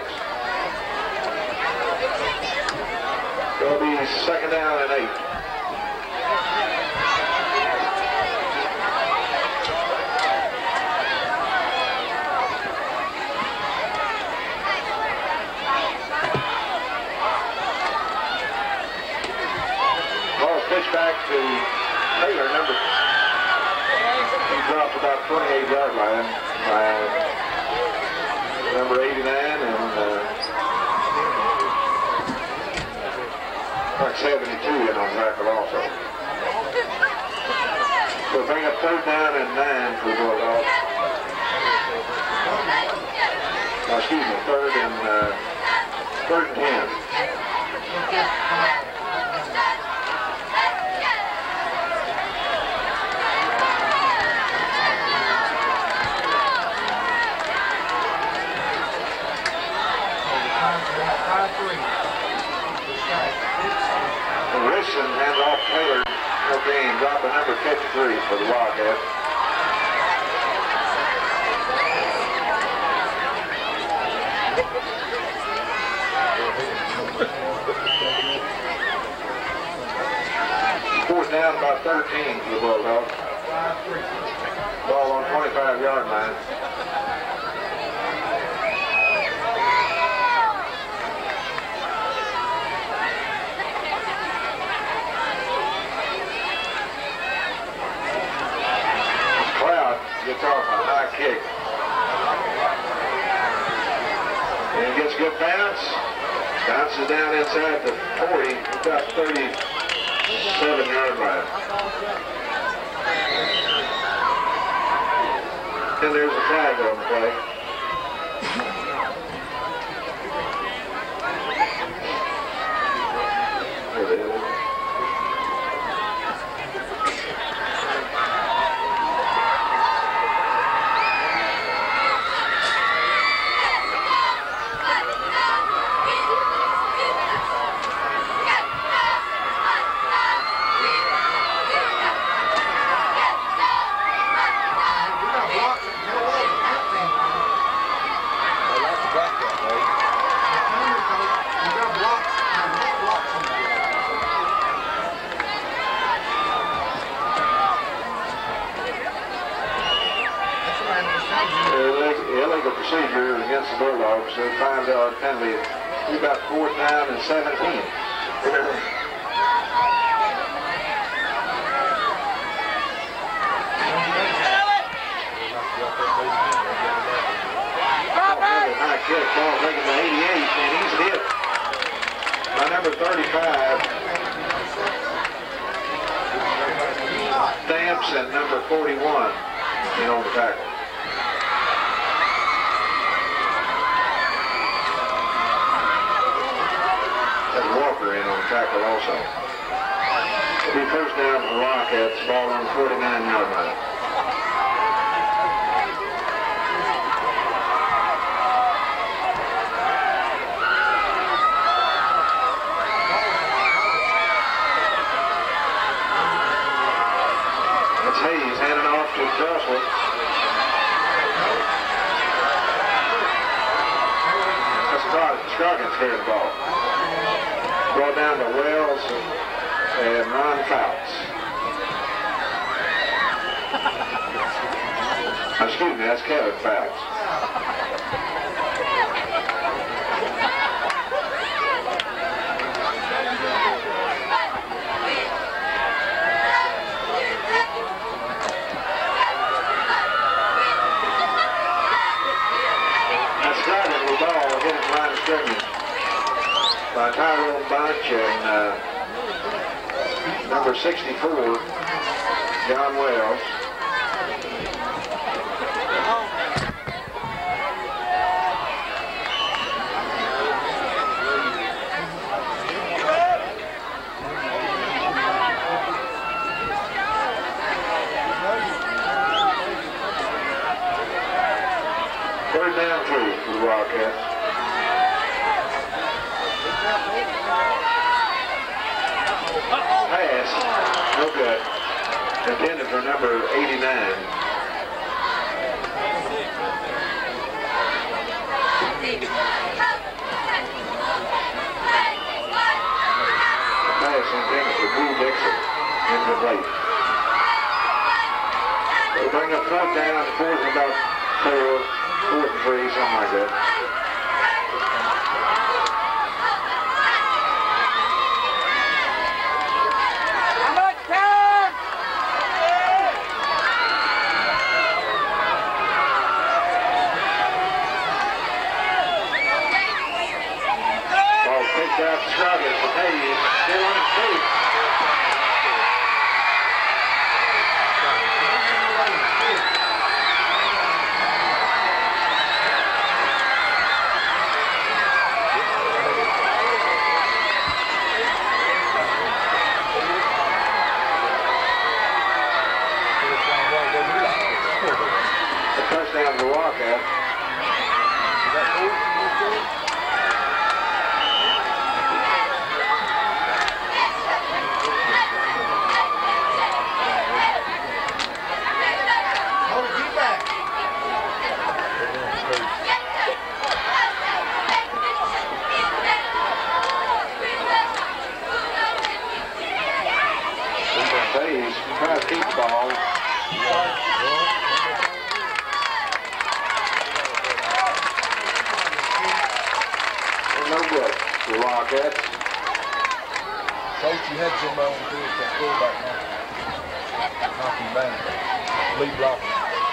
A: It'll be second down and eight. Back to Taylor, number, he dropped about twenty-eight yard line by number eighty-nine and uh, like seventy-two in on tackle also. So bring up third down and nine for the Bulldogs. Oh, excuse me, third and uh, third and ten. Richardson hands off Taylor. No gain. Drop the number fifty-three for the Wildcats. Fourth down about thirteen for the Bulldogs. Ball on twenty-five yard line. Gets off a high kick. And he gets a good bounce. Bounces down inside the forty, about thirty-seven yard line. And there's a flag on the play. There it is. down to our penalty. We got fourth down and seventeen. High kick, ball taken to eighty-eight, and he's hit by number thirty-five. Stamps and number forty-one in on the tackle. That's Walker in on the tackle also. It'll be first down for Rockets, ball on the forty-nine yard line. Hayes handing off to Crosswood. That's Scroggins carrying the ball. Brought down to Wells and Ron Fouts. Excuse me, that's Kevin Fouts. By Tyrone Bunch and uh, number sixty-four, John Wells. Third down three for the Wildcats. Pass, no good. Intended for number eighty-nine. Pass intended for Drew Dixon. Incomplete. They'll bring up fourth down, fourth and about four, fourth and three, something like that. Scroggins with Hayes, still on his feet. The touchdown to the Wildcat. Try to keep the ball. And no good. The Wildcats.
D: Coach, you had somebody on the field that fullback knocking down. Lead blocking.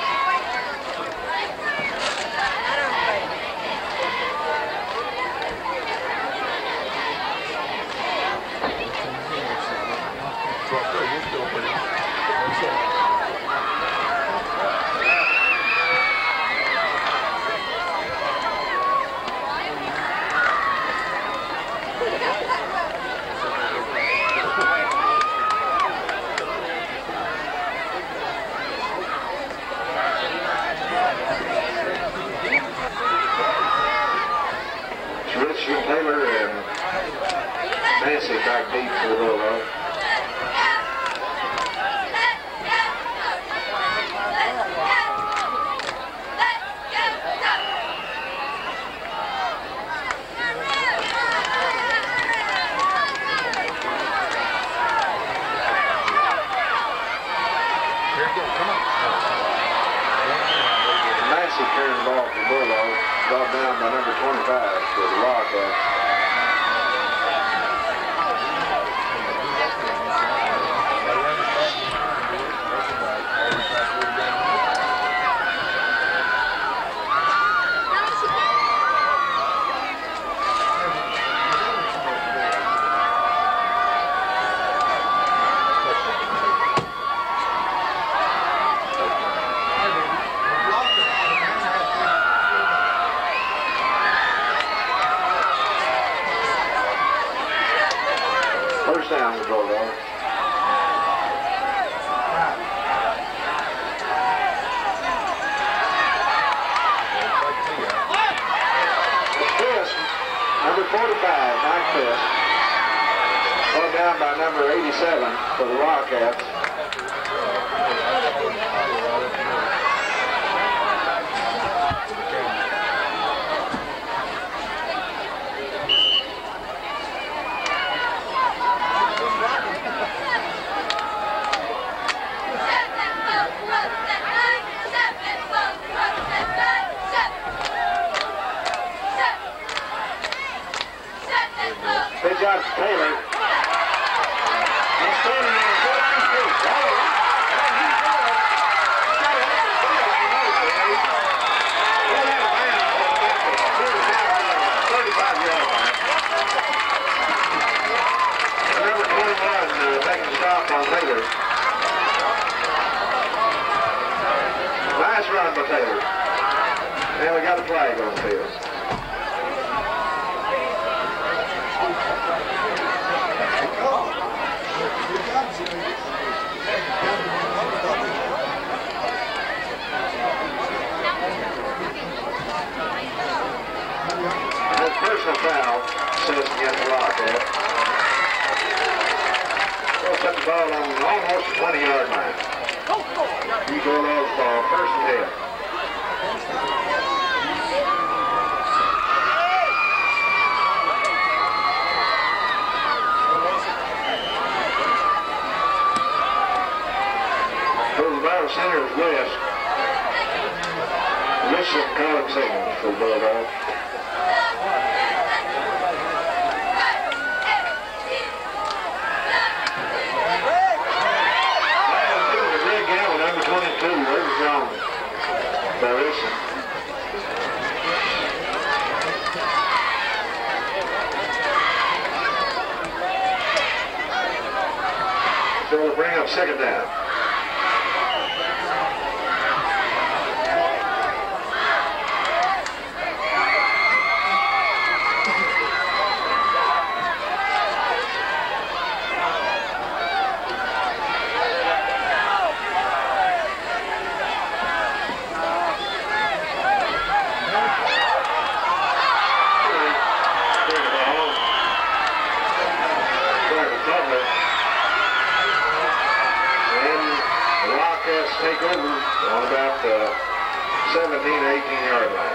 A: Taylor and Nancy back deep for the Bulldogs. Nancy carrying the ball for the Bulldogs, brought down by number twenty-five. for the Wildcats. First down, the Bulldogs. Fisk, number forty-five, Mike Fisk. Brought down by number eighty-seven for the Wildcats. Good job, Taylor. He's standing in good on his feet. Oh, thirty-five yard line. Number twenty-one uh, taking a stop on Taylor. Nice run by Taylor. And we got a flag on the field. Personal foul says against the Wildcat. We'll set the ball on almost the twenty yard line. You go along the ball, first and ten. For the battle center is West. Listen, calling signals for the Bulldogs. twenty-two, where's John? Barrison. So we'll bring up second down. Take over on about the seventeen, eighteen yard line.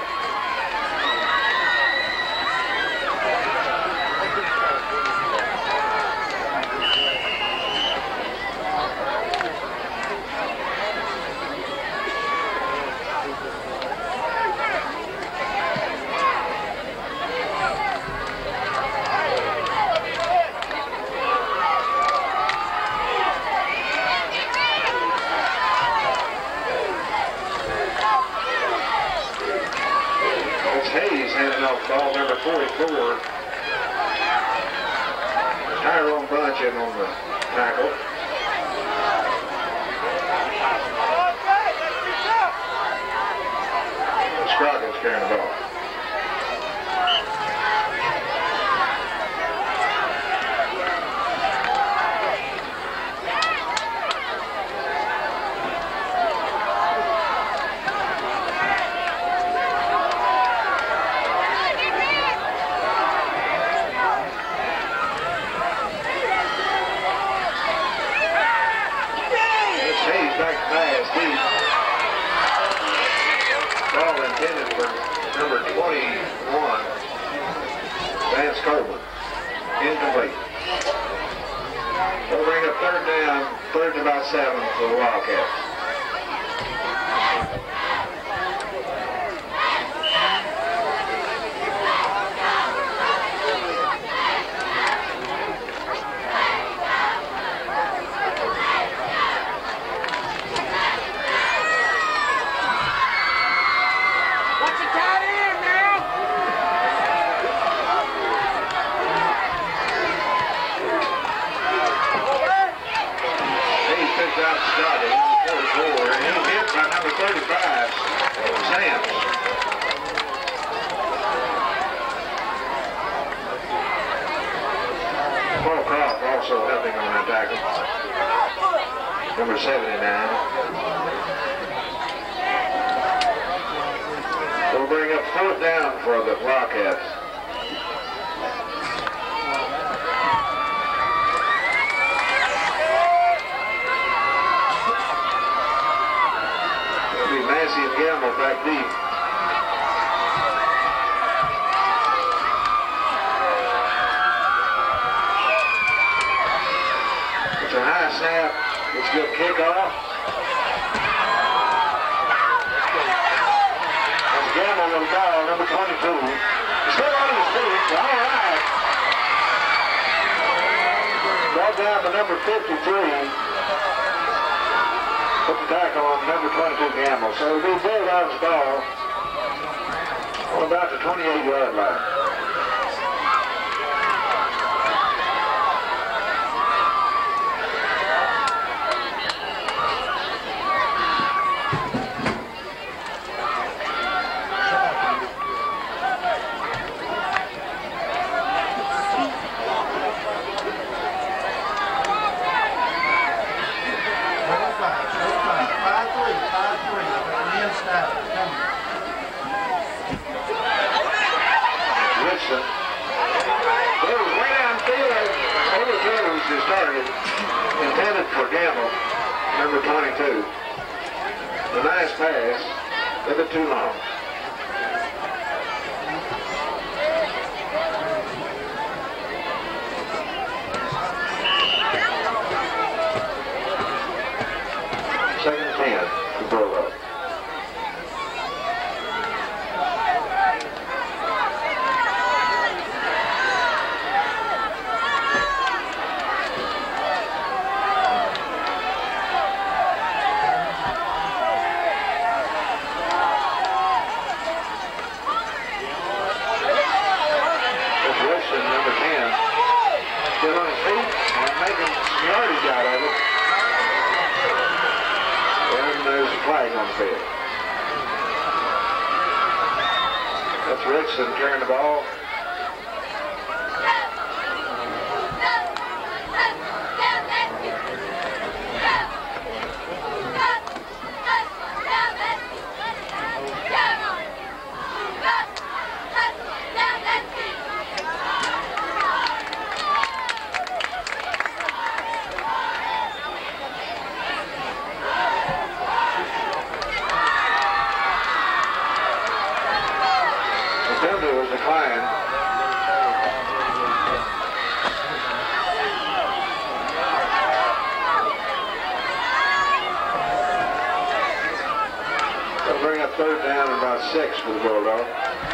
A: Hayes handing off ball number forty-four. Tyrone Bunch in on the tackle. Scroggins carrying the ball. Number twenty-one, Vance Coleman, incomplete. We'll bring up third down, third and about seven for the Wildcats. also helping on that tackle. Number seventy-nine. We'll bring up fourth down for the Wildcats. It'll be Massey and Gamble back deep. It's a high snap. It's a good kickoff. That's Gamble with the ball, number twenty-two. He's still on his feet. All right. Brought down to number fifty-three. Put the tackle on number twenty-two Gamble. So it'll be Bulldogs ball on about the twenty-eight yard line. Target intended for Gamble, number twenty-two. A nice pass, a bit too long. Second and ten for Bulldogs. That's Richardson carrying the ball. Was declined. They'll bring up third down and about six for the Bulldogs.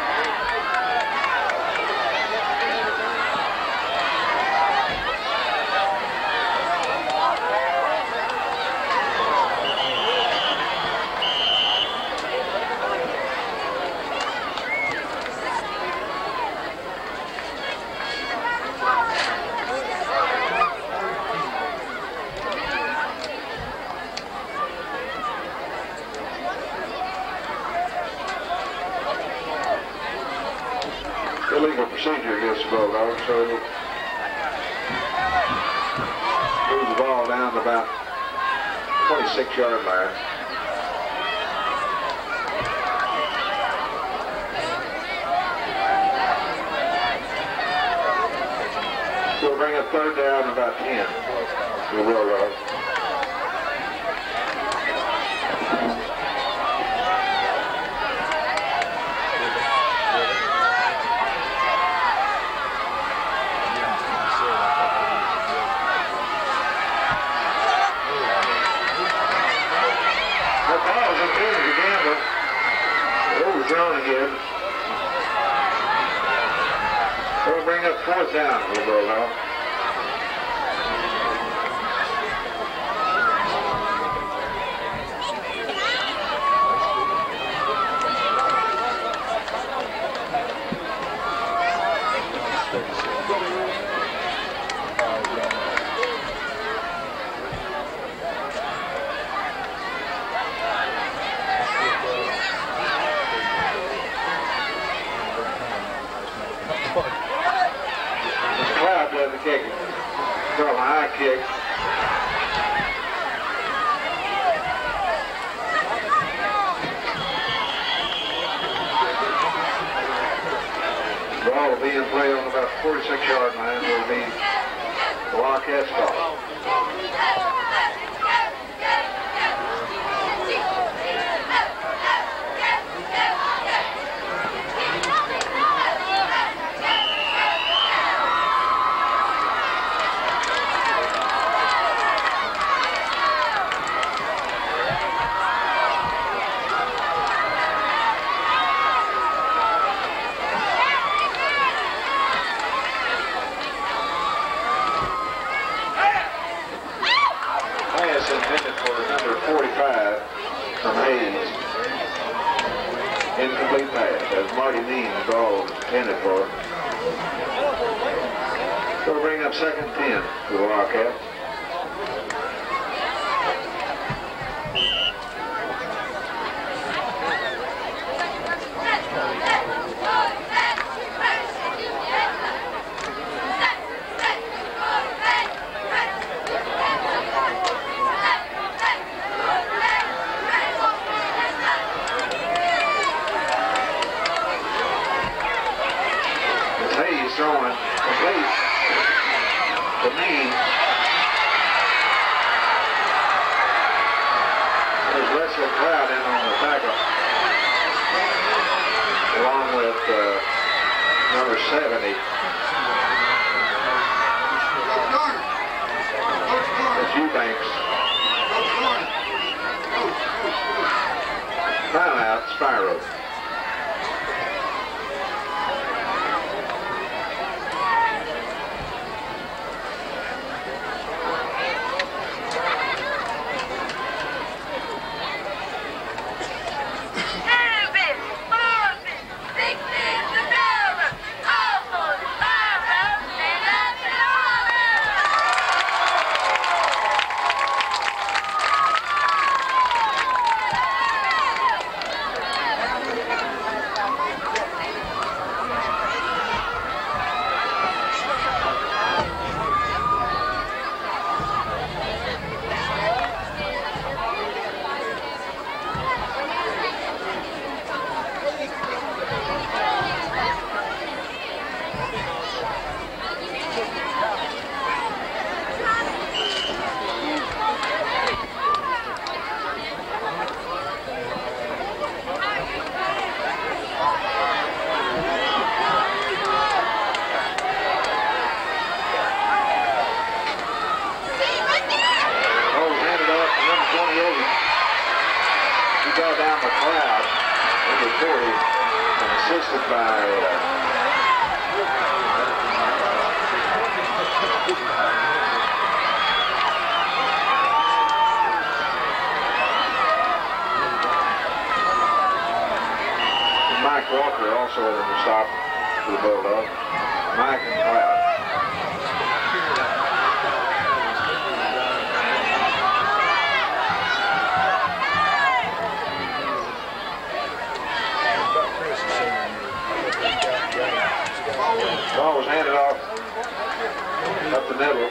A: Illegal procedure against the Bulldogs, so it'll move the ball down to about twenty-six yard line. We'll bring a third down to about ten for the Bulldogs. Overthrown again. We'll bring up fourth down for the Bulldogs. Kick. Throw onside kick. Ball will be in play on about the forty-six yard line. Will be the Wildcats ball. Intended for number forty-five from Hayes. Incomplete pass as Marty Means ball was intended for. So we'll bring up second ten for the Wildcats. Throwing complete to Means. There's Leslie Cloud in on the tackle, along with uh, number seventy. It's Eubanks. Timeout, Spyro. Assisted by uh, Mike Walker, also in the stop for the Bulldogs. Mike and Cloud. Ball was handed off up the middle.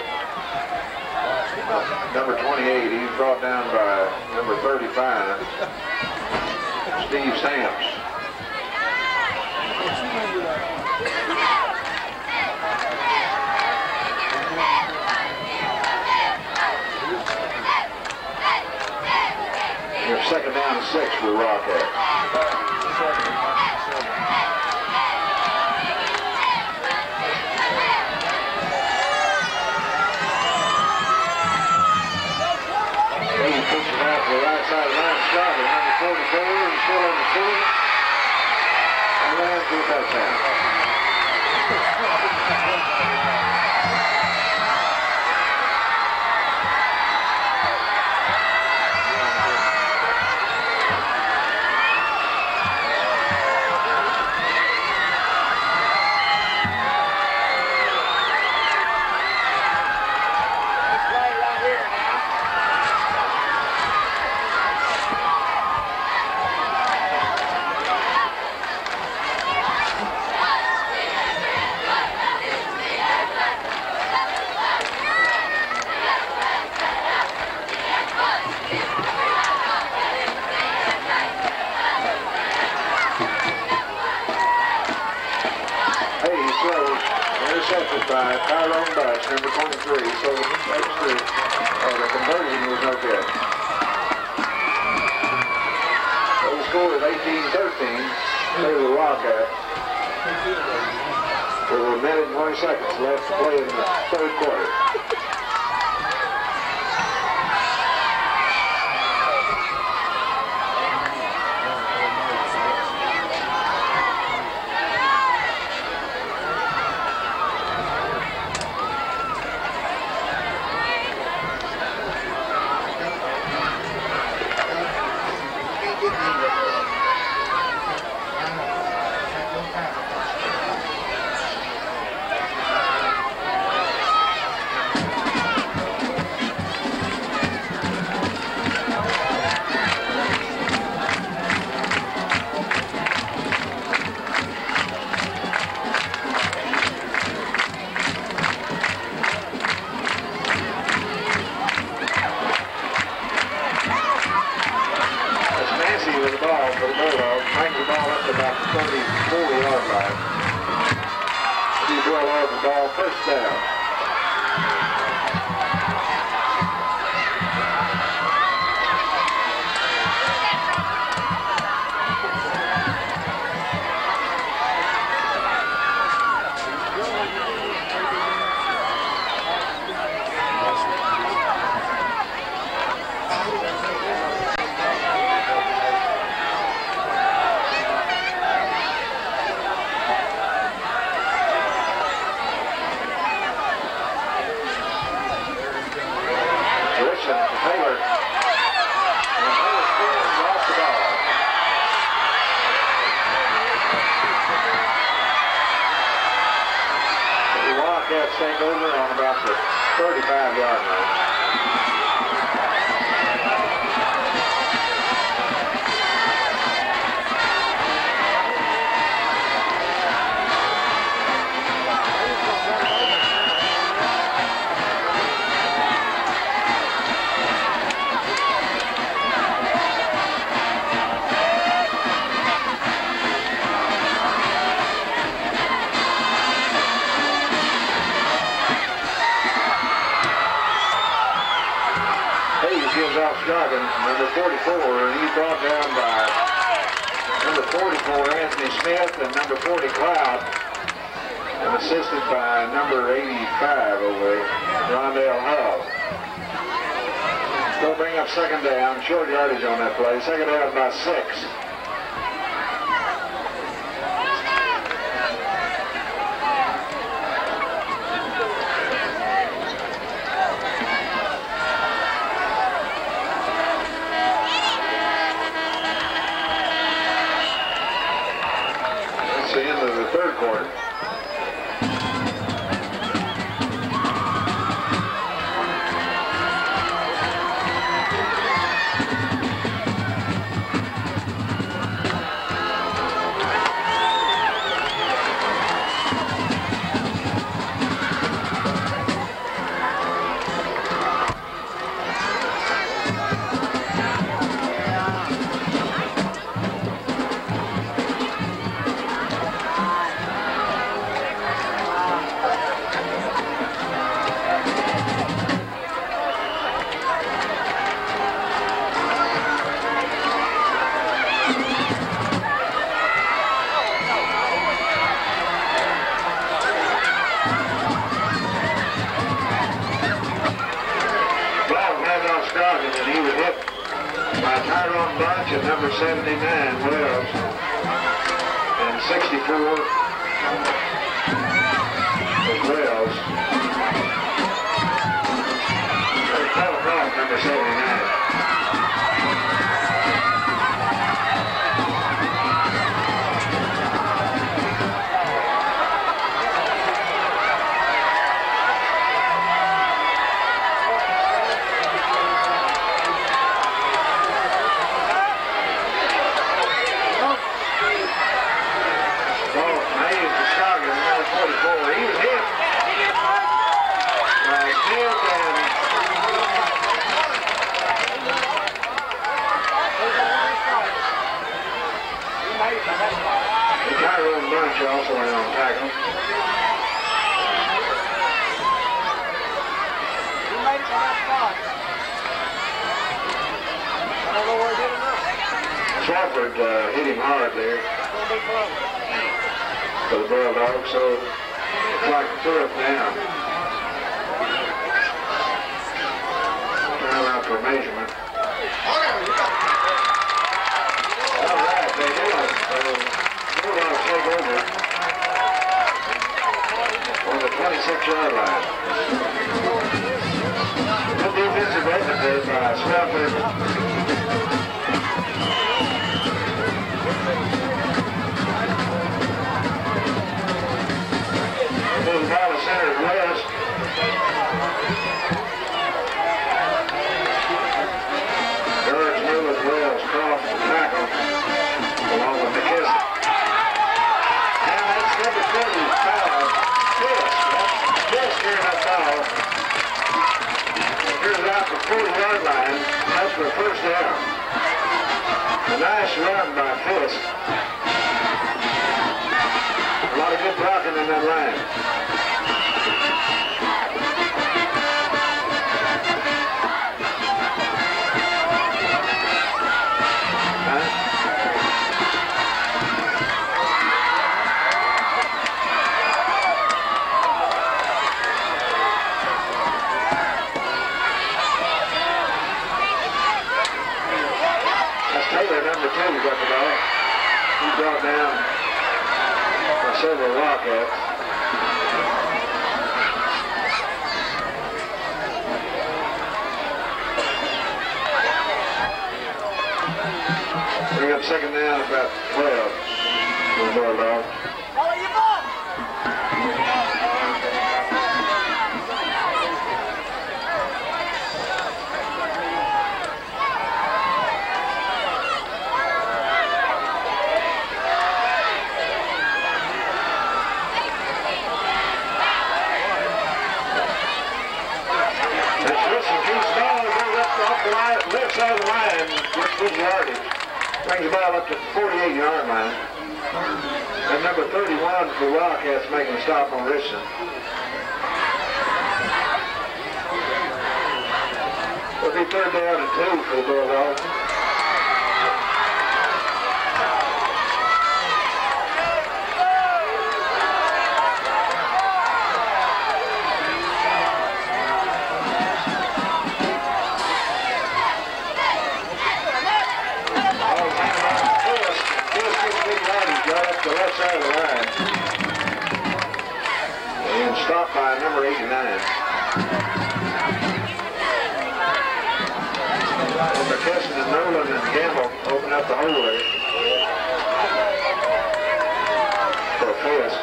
A: Number twenty-eight, he's brought down by number thirty-five, Steve Stamps. You're second down and six for the Wildcats. The right side of the line, Scott, number forty-four, and still on the field, and ran for a touchdown. intercepted by Tyrone Bunch, number twenty-three. So that's the, uh, the conversion was no good. So the score is eighteen thirteen. Favor the Wildcats. With a minute and twenty seconds left to play in the third quarter. Take over on about the thirty-five yard line. Scoggins, number forty-four, and he's brought down by number forty-four, Anthony Smith, and number forty, Cloud, and assisted by number eighty-five over Rondell Hull. They'll bring up second down, short yardage on that play, second down by six. The end of the third quarter. At number seventy-nine, Wells, and sixty-four was Wells. There's twelve o'clock, number seventy-nine. Crawford uh, hit him hard there for the Bulldogs, so it's like fourth down. Turn out for measurement. All right, they do it. So Bulldogs take over on the twenty-six yard line. Good defensive effort there by Stratford. Moving by the center west. Guards moving Wells across the tackle along with McKissick. And that's number twenty foul. Fisk. Fisk here in that foul. Here's it out the forty yard line. That's for a first down. A nice run by Fisk. A lot of good blocking in that line. Got the ball. He brought down by several Wildcats. Bring up second down about twelve for the Bulldogs. Left side of the line, gets good yardage. Brings the ball up to the forty-eight yard line. And number thirty-one for Wildcats making a stop on Richardson. It'll be third down and two for the Bulldogs. The left side of the line and stopped by number eighty-nine. And McKesson and Nolan and Gamble open up the hole there for Fisk.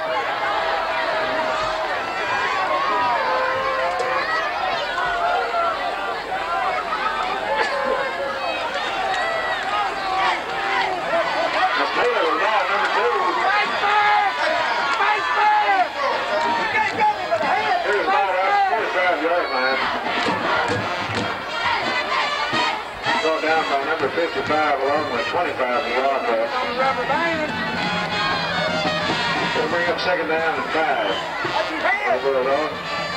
A: Down by number fifty-five along with twenty-five for Wildcats. We'll bring up second down and five. For the Bulldogs.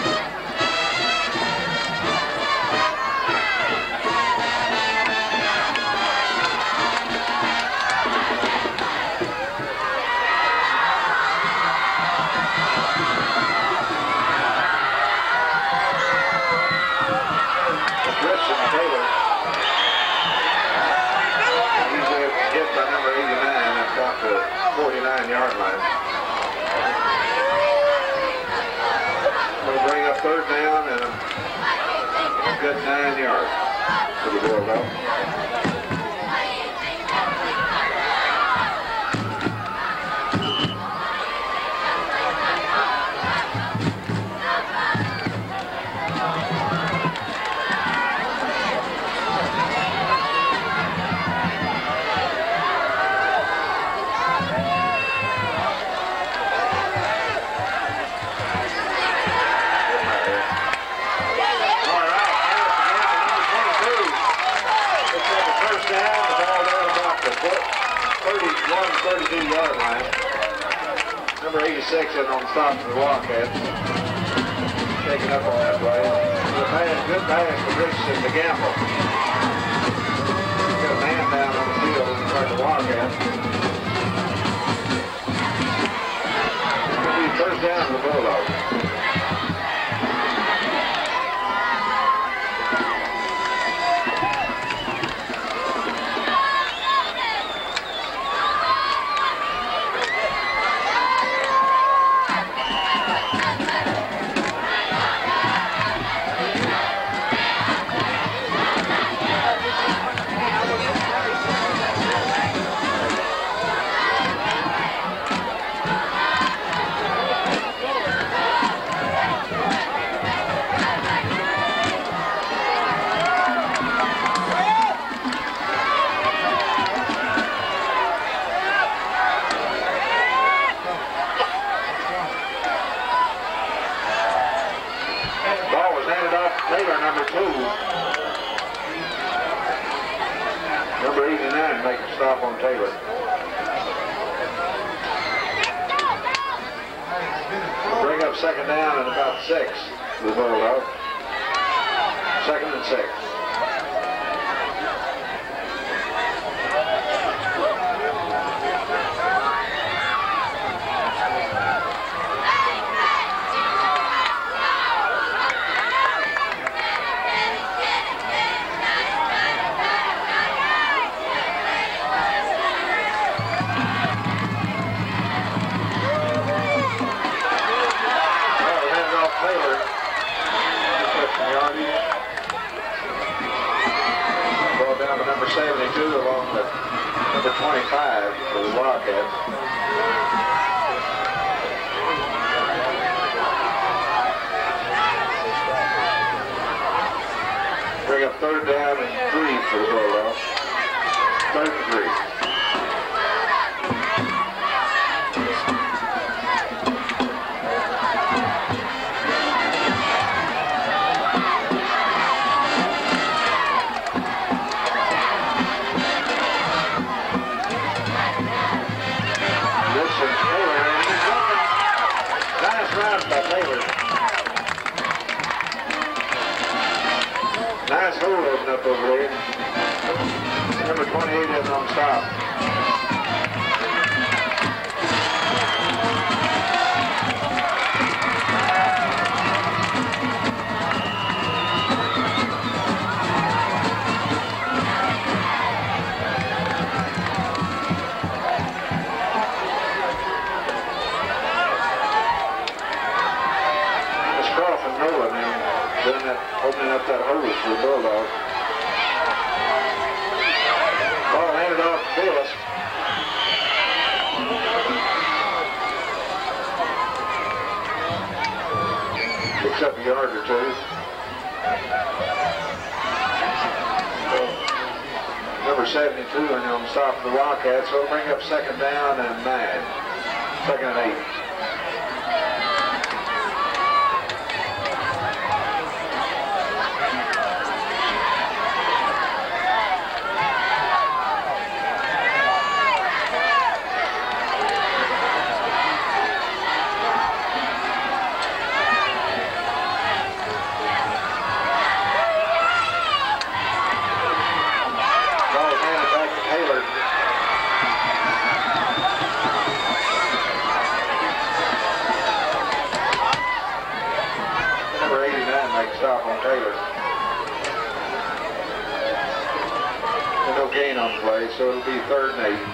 A: Richardson Taylor. By number eighty-nine, I've got the forty-nine yard line. We'll bring up third down and a good nine yards for the Bulldogs. thirty-two yard line. Number eighty-six is on stop for the Wildcats. Shaking up on that play. Good pass, good pass for Richardson to Gamble. Got a man down on the field in front of the water. Taylor, number two. Number eighty-nine make a stop on Taylor. Bring up second down and about six for the Bulldogs. Second and six. seventy-two along with number twenty-five for the Wildcats. Bring up third down and three for the Bulldogs. Third and three. Nice hole open up over there. Number twenty-eight is on stop. It's Crawford Nolan now, doing that, opening up that hole for the Bulldogs. Ball handed off to Fisk. Picks up a yard or two. Number seventy-two and on stop for the Wildcats, so it'll bring up second down and nine. Second and eight. Stop on Taylor. There's no gain on the play, so it'll be third and eight.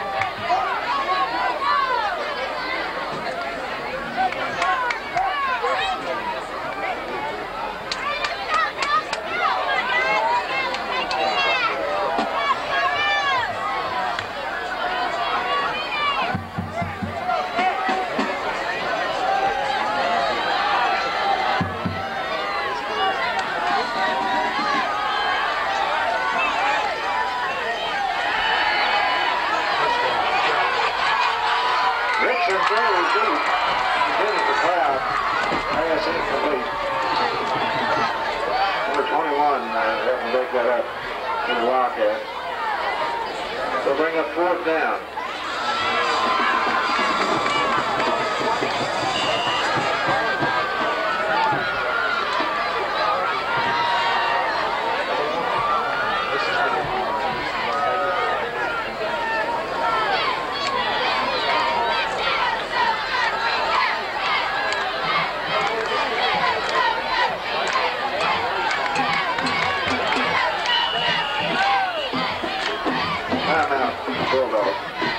A: Make that up to the Wildcats. They'll bring up fourth down. Timeout, Bulldogs.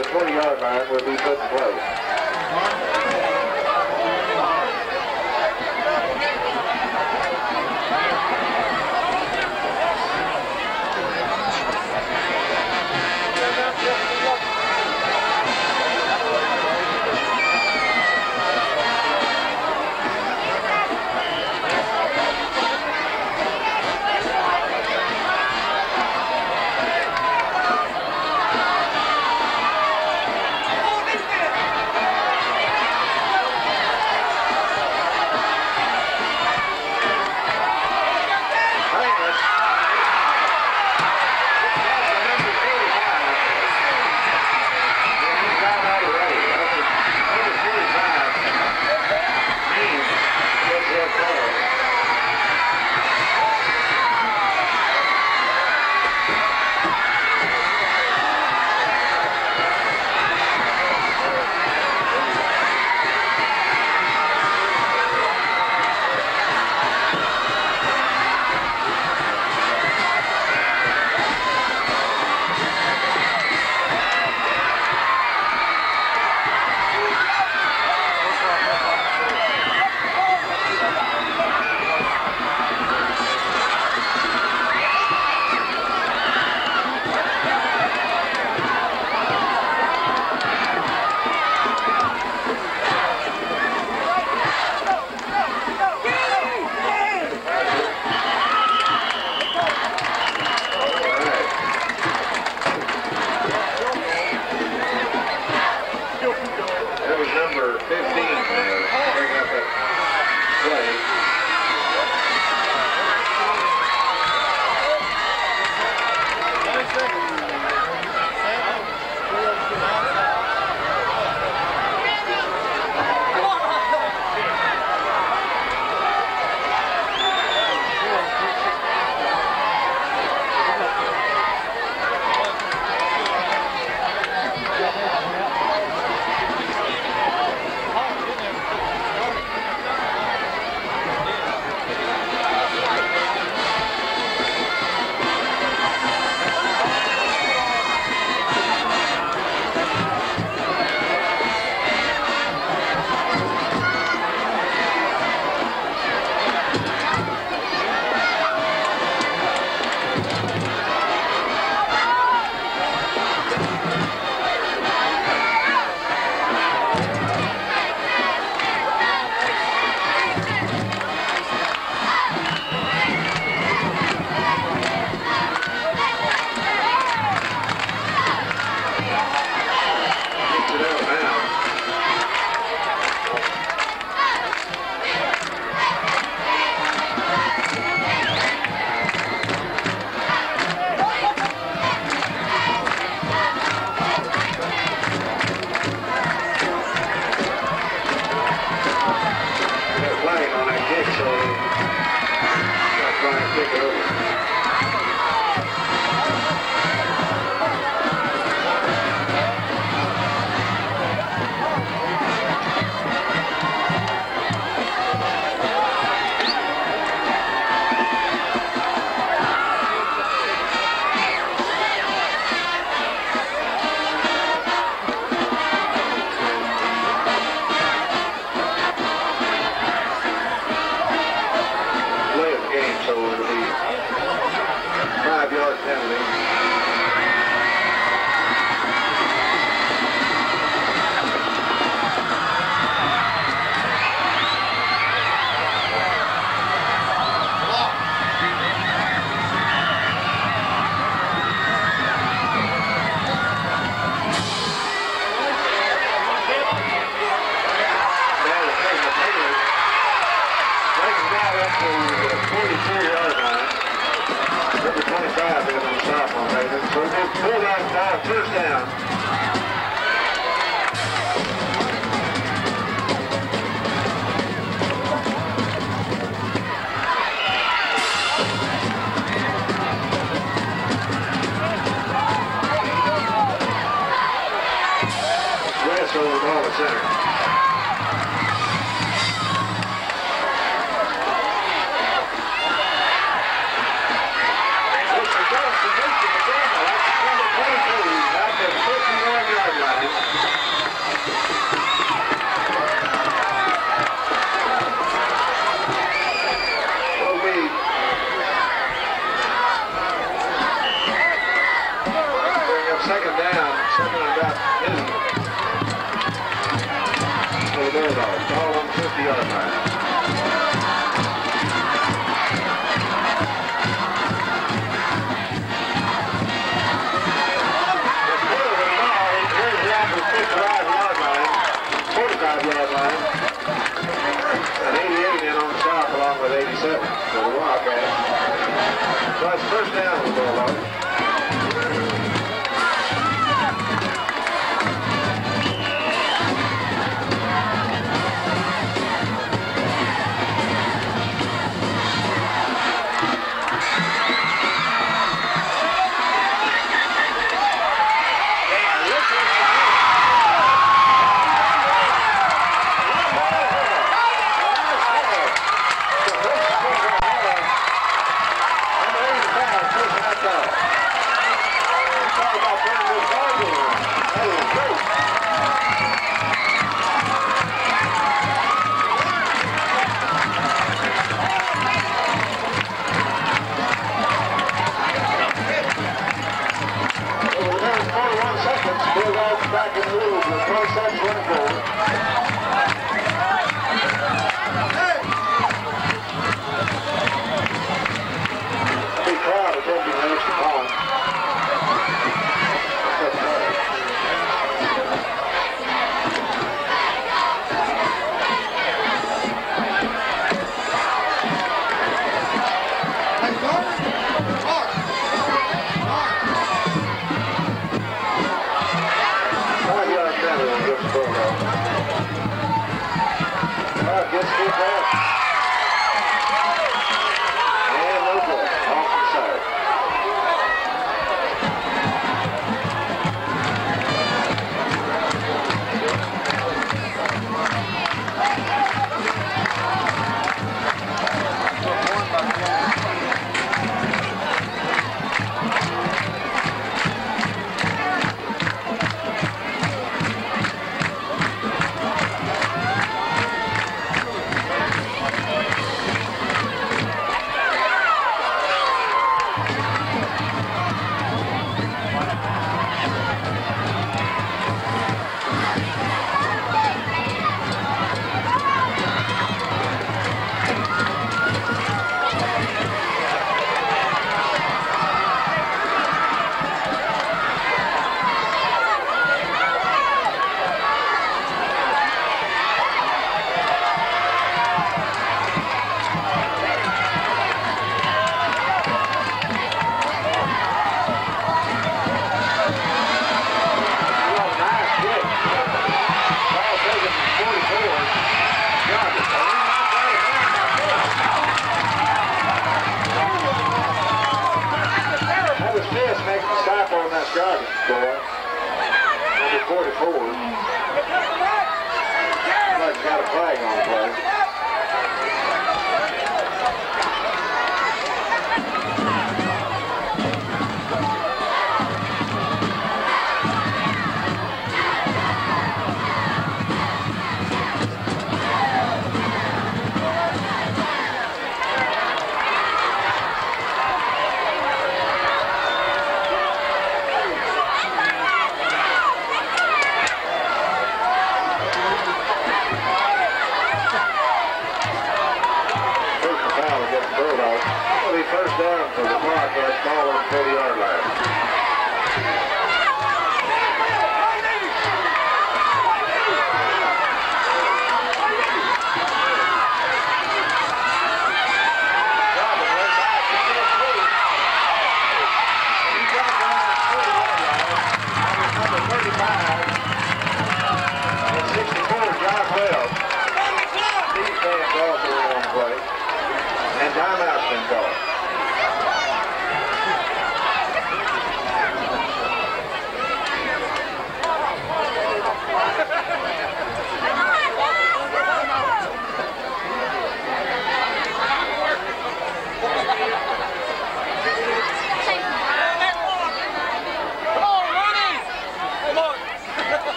A: the twenty-yard line will be put in place. First down. West over the ball at center. Johnson, Johnson, again, that's number twenty-two, out there, fifty-one yard line. around seven and about noon. For the Bulldogs, all on the fifty-yard line. forty-five-yard line. And eighty-eight in on the south along with eighty-seven for the Wildcats. So it's first down for the Bulldogs. Back in the lead with twenty-seven twenty-four. Big crowd attending the extra point.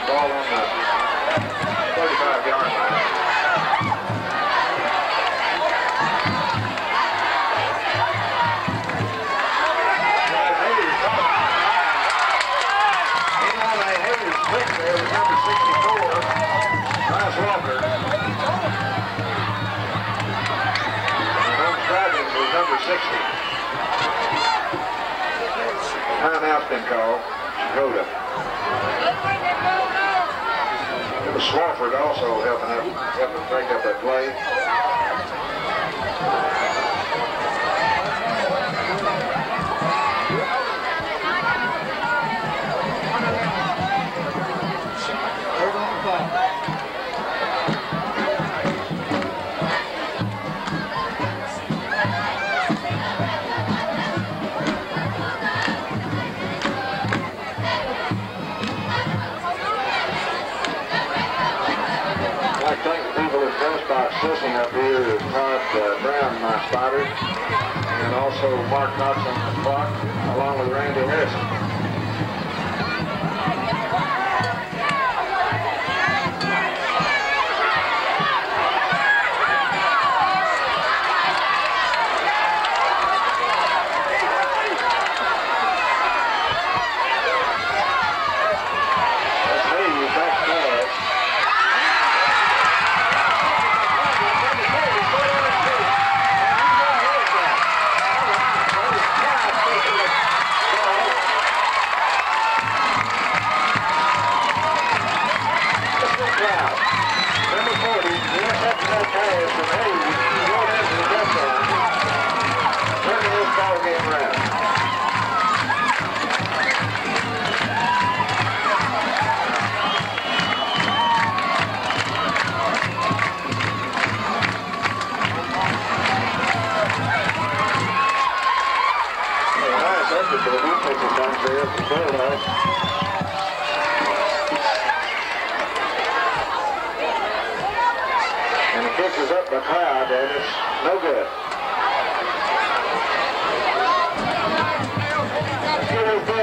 A: Ball on the thirty-five yard line. Walker. Home driving was number sixty. Timeout's been called. Shikoda. It was Swafford also helping up, helping break up that play. Listening up here is Todd uh, Brown, my spotter, and also Mark Knox on the clock, along with Randy Harrison. And the kick is up by Cloud, and it's no good.